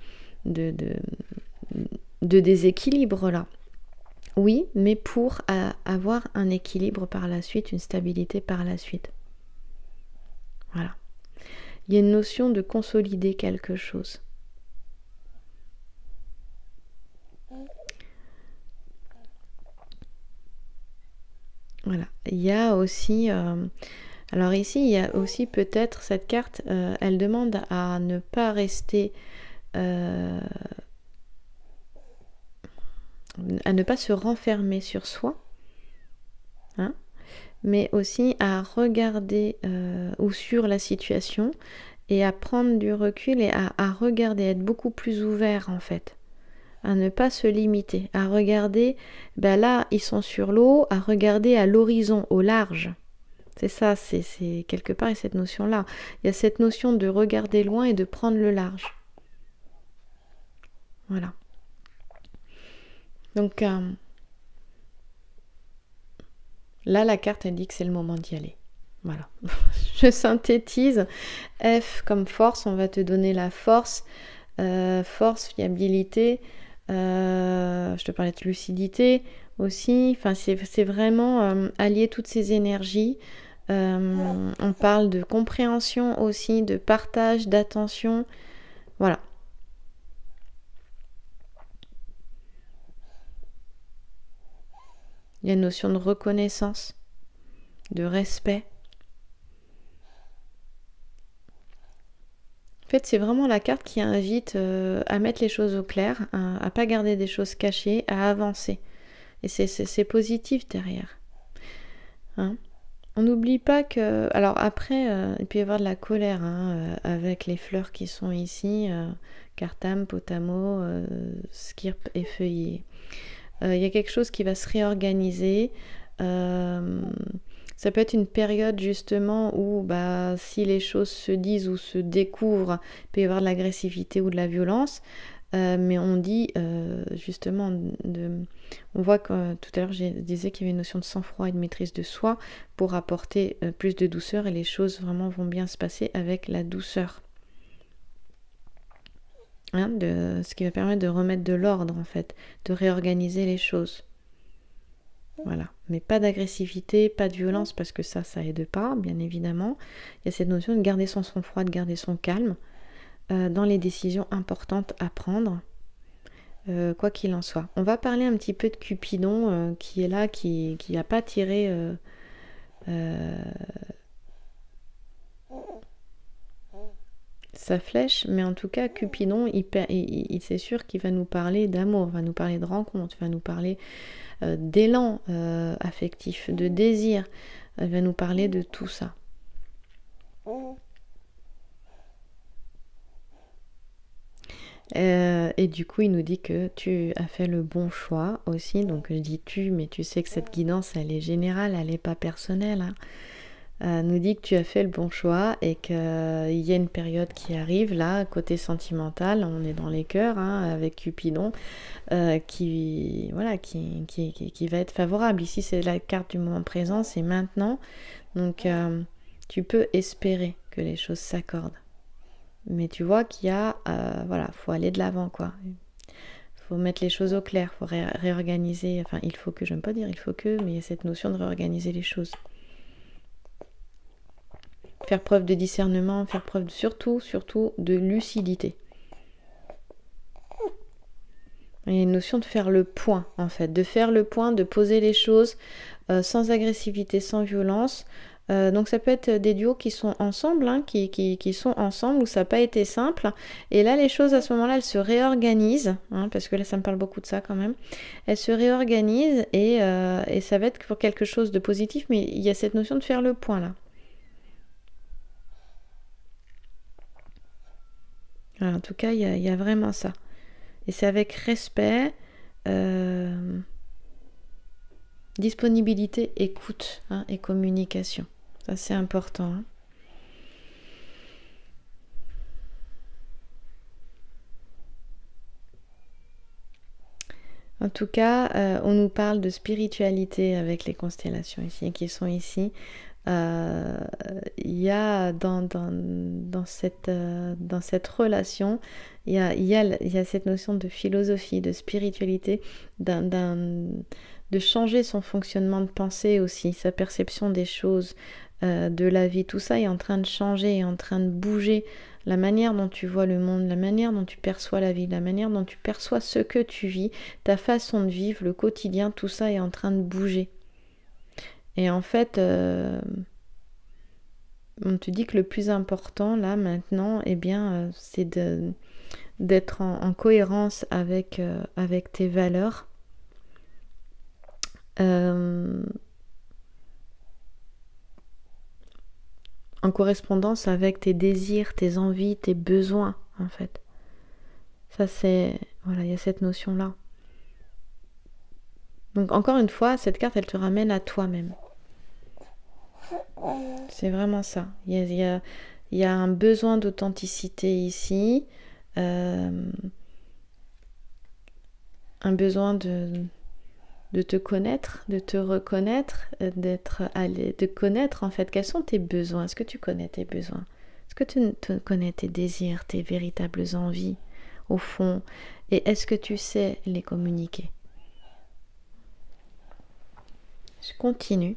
déséquilibre là. Oui, mais pour avoir un équilibre par la suite, une stabilité par la suite. Voilà. Il y a une notion de consolider quelque chose. Voilà. Il y a aussi... alors ici, il y a aussi peut-être cette carte, elle demande à ne pas rester... à ne pas se renfermer sur soi, hein, mais aussi à regarder ou sur la situation et à prendre du recul et à regarder, à être beaucoup plus ouvert en fait, à ne pas se limiter, à regarder, ben là ils sont sur l'eau, à regarder à l'horizon, au large. C'est ça, c'est quelque part, il y a cette notion-là. Il y a cette notion de regarder loin et de prendre le large. Voilà. Donc là, la carte, elle dit que c'est le moment d'y aller. Voilà. Je synthétise. F comme force, on va te donner la force. Force, fiabilité. Je te parlais de lucidité aussi. Enfin, c'est vraiment allier toutes ces énergies. On parle de compréhension aussi, de partage, d'attention. Voilà. Il y a une notion de reconnaissance, de respect. En fait, c'est vraiment la carte qui invite à mettre les choses au clair, à pas garder des choses cachées, à avancer. Et c'est positif derrière. Hein? On n'oublie pas que... Alors après, il peut y avoir de la colère avec les fleurs qui sont ici, Cartame, Potamo, Skirp et Feuillet. Il y a quelque chose qui va se réorganiser. Ça peut être une période justement où si les choses se disent ou se découvrent, il peut y avoir de l'agressivité ou de la violence. Mais on dit justement, on voit que tout à l'heure je disais qu'il y avait une notion de sang-froid et de maîtrise de soi pour apporter plus de douceur et les choses vraiment vont bien se passer avec la douceur. Hein, ce qui va permettre de remettre de l'ordre en fait, de réorganiser les choses. Voilà, mais pas d'agressivité, pas de violence parce que ça aide pas, bien évidemment. Il y a cette notion de garder son sang-froid, de garder son calme dans les décisions importantes à prendre, quoi qu'il en soit. On va parler un petit peu de Cupidon qui est là, qui n'a pas tiré sa flèche, mais en tout cas, Cupidon, c'est sûr qu'il va nous parler d'amour, va nous parler de rencontre, va nous parler d'élan affectif, de désir, va nous parler de tout ça. Et du coup, il nous dit que tu as fait le bon choix aussi. Donc, je dis tu, mais tu sais que cette guidance, elle est générale, elle n'est pas personnelle. Nous dit que tu as fait le bon choix et qu'il y a une période qui arrive là, côté sentimental, on est dans les cœurs avec Cupidon, qui va être favorable. Ici, c'est la carte du moment présent, c'est maintenant. Donc, tu peux espérer que les choses s'accordent. Mais tu vois qu'il y a, faut aller de l'avant, quoi. Faut mettre les choses au clair, faut réorganiser, enfin, il faut que, je n'aime pas dire il faut que, mais il y a cette notion de réorganiser les choses. Faire preuve de discernement, faire preuve surtout de lucidité. Il y a une notion de faire le point, en fait, de faire le point, de poser les choses sans agressivité, sans violence. Donc ça peut être des duos qui sont ensemble, qui sont ensemble, où ça n'a pas été simple. Et là, les choses, à ce moment-là, elles se réorganisent, parce que là, ça me parle beaucoup de ça quand même. Elles se réorganisent et ça va être pour quelque chose de positif, mais il y a cette notion de faire le point, là. Alors, en tout cas, il y a vraiment ça. Et c'est avec respect, disponibilité, écoute et communication. Ça, c'est important. En tout cas, on nous parle de spiritualité avec les constellations ici, qui sont ici. Il y a dans cette relation, il y a cette notion de philosophie, de spiritualité, de changer son fonctionnement de pensée aussi, sa perception des choses, de la vie. Tout ça est en train de changer, est en train de bouger. La manière dont tu vois le monde, la manière dont tu perçois la vie, la manière dont tu perçois ce que tu vis, ta façon de vivre, le quotidien, tout ça est en train de bouger. Et en fait, on te dit que le plus important, là, maintenant, c'est d'être en cohérence avec tes valeurs. En correspondance avec tes désirs, tes envies, tes besoins, en fait. Ça, c'est... Voilà, il y a cette notion-là. Donc, encore une fois, cette carte, elle te ramène à toi-même. C'est vraiment ça. Il y a un besoin d'authenticité ici. Un besoin de te connaître, de te reconnaître, de connaître en fait quels sont tes besoins. Est-ce que tu connais tes besoins? Est-ce que tu connais tes désirs, tes véritables envies au fond? Et est-ce que tu sais les communiquer? Je continue.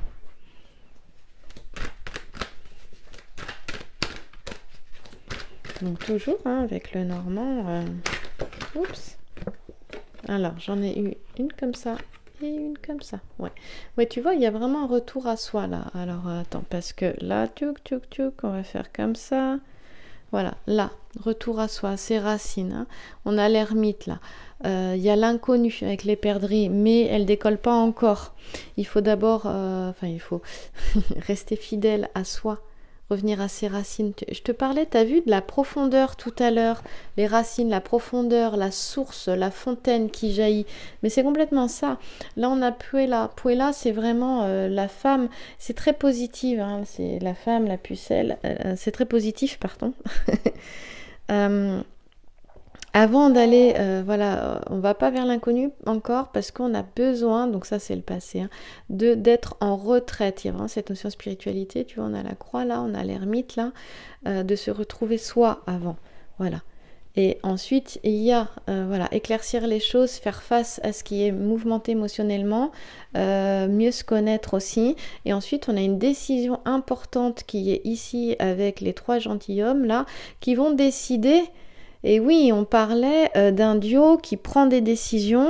Donc toujours avec le normand. Oups. Alors, j'en ai eu une comme ça et une comme ça. Ouais, tu vois, il y a vraiment un retour à soi, là. Alors, attends, parce que là, on va faire comme ça. Voilà, là, retour à soi, ses racines. On a l'ermite, là. Il y a l'inconnu avec les perdrix, mais elle décolle pas encore. Il faut d'abord... il faut rester fidèle à soi. Revenir à ses racines. Je te parlais, tu as vu, de la profondeur tout à l'heure, les racines, la profondeur, la source, la fontaine qui jaillit. Mais c'est complètement ça. Là, on a Puella. Puella, c'est vraiment la femme. C'est très positif. C'est la femme, la pucelle. C'est très positif, pardon. Avant d'aller, on va pas vers l'inconnu encore parce qu'on a besoin, donc ça c'est le passé, d'être en retraite. Il y a vraiment cette notion de spiritualité, tu vois, on a la croix là, on a l'ermite là, de se retrouver soi avant, voilà. Et ensuite, il y a, éclaircir les choses, faire face à ce qui est mouvementé émotionnellement, mieux se connaître aussi. Et ensuite, on a une décision importante qui est ici avec les 3 gentilshommes là, qui vont décider. Et oui, on parlait d'un duo qui prend des décisions,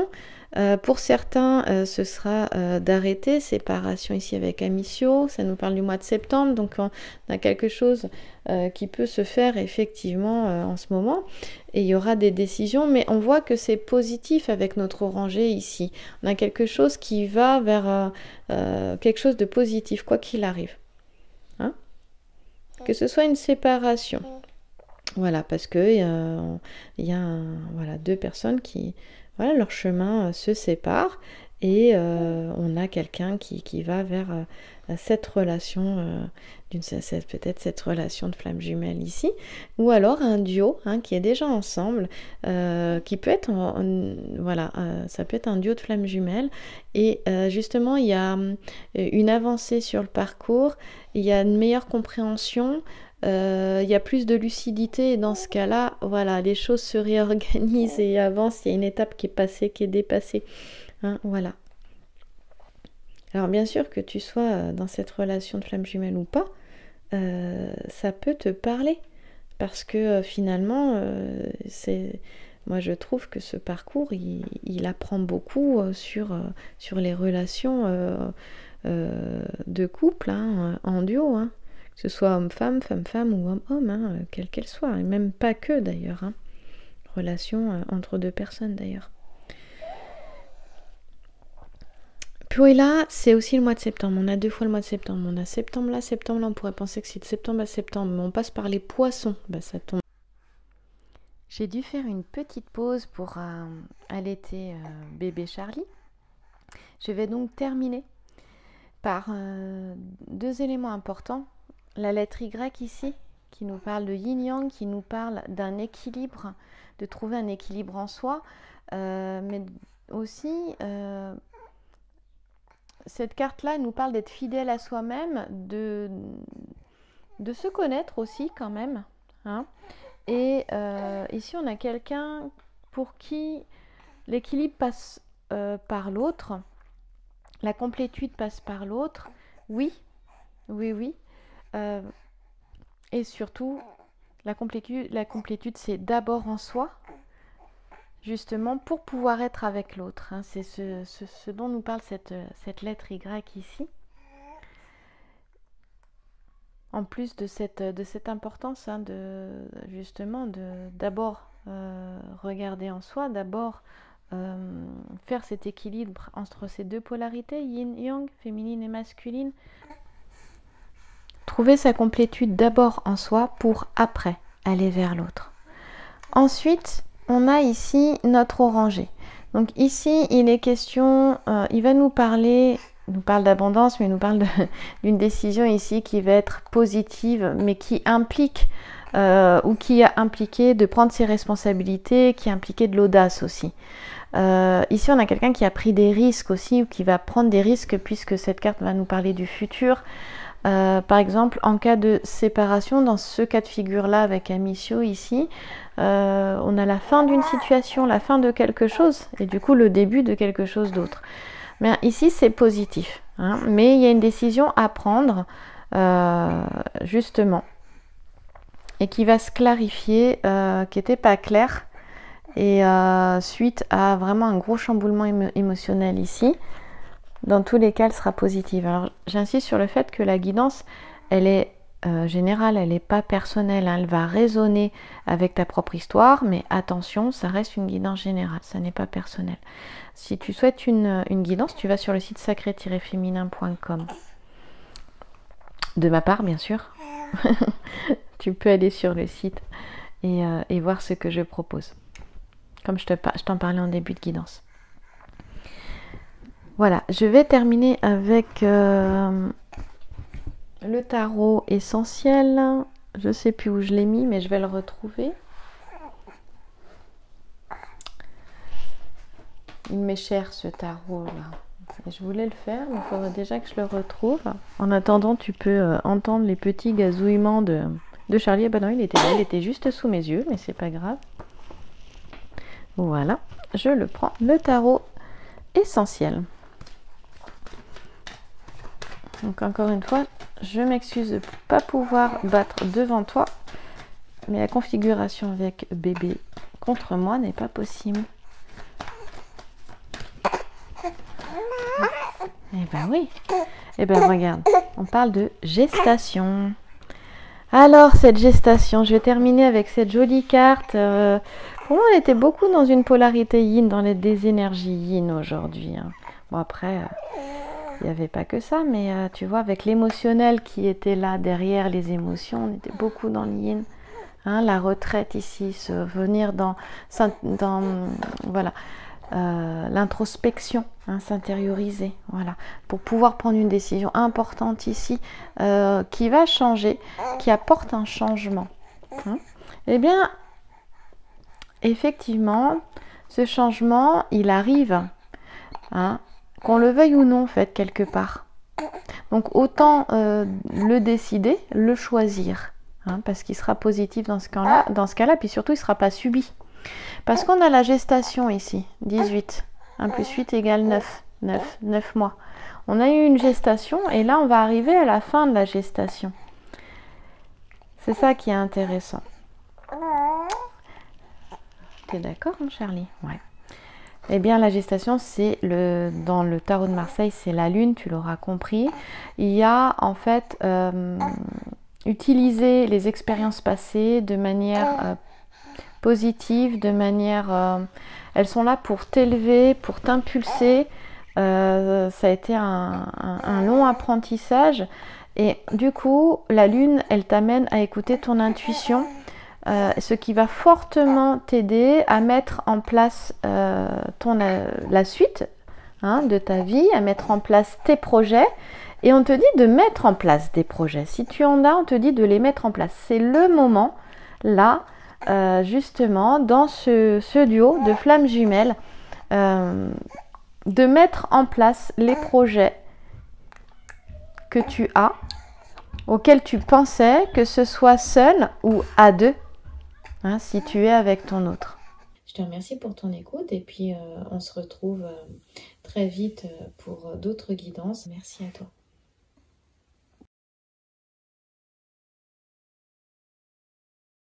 Pour certains, ce sera d'arrêter, séparation ici avec Amicio, ça nous parle du mois de septembre, donc on a quelque chose qui peut se faire effectivement en ce moment, et il y aura des décisions, mais on voit que c'est positif avec notre orangé ici. On a quelque chose qui va vers quelque chose de positif, quoi qu'il arrive. Hein? Que ce soit une séparation. Voilà, parce que il y a voilà, deux personnes qui... Voilà, leur chemin se sépare et on a quelqu'un qui va vers cette relation, peut-être cette relation de flamme jumelle ici, ou alors un duo qui est déjà ensemble, qui peut être, voilà, ça peut être un duo de flamme jumelle, et justement il y a une avancée sur le parcours, il y a une meilleure compréhension, il y a plus de lucidité, et dans ce cas-là, voilà, les choses se réorganisent et avancent. Il y a une étape qui est passée, qui est dépassée. Voilà. Alors bien sûr que tu sois dans cette relation de flamme jumelle ou pas, ça peut te parler. Parce que finalement, moi je trouve que ce parcours, il apprend beaucoup sur les relations de couple, en duo. Que ce soit homme-femme, femme-femme ou homme-homme, quelle qu'elle soit, et même pas que d'ailleurs, relation entre deux personnes d'ailleurs. Puis là, c'est aussi le mois de septembre, on a 2 fois le mois de septembre, on a septembre là, on pourrait penser que c'est de septembre à septembre, mais on passe par les poissons, ça tombe. J'ai dû faire une petite pause pour allaiter bébé Charlie. Je vais donc terminer par 2 éléments importants. La lettre Y ici, qui nous parle de yin-yang, qui nous parle d'un équilibre, de trouver un équilibre en soi, mais aussi, cette carte-là nous parle d'être fidèle à soi-même, de se connaître aussi quand même. Et ici, on a quelqu'un pour qui l'équilibre passe par l'autre, la complétude passe par l'autre, oui. Et surtout, la complétude, c'est d'abord en soi, justement pour pouvoir être avec l'autre. C'est ce dont nous parle cette lettre Y ici. En plus de cette importance, justement, d'abord regarder en soi, d'abord faire cet équilibre entre ces deux polarités, yin-yang, féminine et masculine. Trouver sa complétude d'abord en soi pour après aller vers l'autre. Ensuite, on a ici notre orangé. Donc ici, il est question, il va nous parle d'abondance, mais il nous parle d'une décision ici qui va être positive, mais qui implique, ou qui a impliqué de prendre ses responsabilités, qui a impliqué de l'audace aussi. Ici, on a quelqu'un qui a pris des risques aussi, ou qui va prendre des risques, puisque cette carte va nous parler du futur. Par exemple, en cas de séparation, dans ce cas de figure-là avec Amicio ici, on a la fin d'une situation, la fin de quelque chose, et du coup le début de quelque chose d'autre. Mais ici, c'est positif, mais il y a une décision à prendre, justement, et qui va se clarifier, qui n'était pas claire, et suite à vraiment un gros chamboulement émotionnel ici. Dans tous les cas, elle sera positive. Alors, j'insiste sur le fait que la guidance, elle est générale, elle n'est pas personnelle. Elle va résonner avec ta propre histoire, mais attention, ça reste une guidance générale, ça n'est pas personnel. Si tu souhaites une guidance, tu vas sur le site sacré-féminin.com. De ma part, bien sûr. Tu peux aller sur le site et voir ce que je propose. Comme je t'en parlais en début de guidance. Voilà, je vais terminer avec le tarot essentiel. Je ne sais plus où je l'ai mis, mais je vais le retrouver. Il m'est cher ce tarot-là. Je voulais le faire, mais il faudrait déjà que je le retrouve. En attendant, tu peux entendre les petits gazouillements de Charlie. Ah ben non, il était là, il était juste sous mes yeux, mais c'est pas grave. Voilà, je le prends. Le tarot essentiel. Donc encore une fois, je m'excuse de ne pas pouvoir battre devant toi, mais la configuration avec bébé contre moi n'est pas possible. Eh ben oui. Eh ben regarde, on parle de gestation. Alors, cette gestation, je vais terminer avec cette jolie carte. Pour moi, on était beaucoup dans une polarité yin, dans des énergies yin aujourd'hui. Hein. Bon, après, il n'y avait pas que ça, mais tu vois, avec l'émotionnel qui était là derrière les émotions, on était beaucoup dans le yin. Hein, la retraite ici, se venir dans voilà, l'introspection, hein, s'intérioriser, voilà, pour pouvoir prendre une décision importante ici qui va changer, qui apporte un changement. Hein. Eh bien, effectivement, ce changement, il arrive, hein, qu'on le veuille ou non, en fait, quelque part. Donc, autant le décider, le choisir. Hein, parce qu'il sera positif dans ce cas-là, puis surtout il ne sera pas subi. Parce qu'on a la gestation ici, 18. 1 plus 8 égale 9. 9 mois. On a eu une gestation et là on va arriver à la fin de la gestation. C'est ça qui est intéressant. T'es d'accord, hein, Charlie? Ouais. Eh bien, la gestation, c'est dans le tarot de Marseille, c'est la lune, tu l'auras compris. Il y a en fait utiliser les expériences passées de manière positive, de manière... elles sont là pour t'élever, pour t'impulser. Ça a été un long apprentissage. Et du coup, la lune, elle t'amène à écouter ton intuition, ce qui va fortement t'aider à mettre en place la suite, hein, de ta vie, à mettre en place tes projets. Et on te dit de mettre en place des projets. Si tu en as, on te dit de les mettre en place. C'est le moment, là, justement, dans ce duo de flammes jumelles, de mettre en place les projets que tu as, auxquels tu pensais, que ce soit seul ou à deux, hein, si tu es avec ton autre. Je te remercie pour ton écoute et puis on se retrouve très vite pour d'autres guidances. Merci à toi.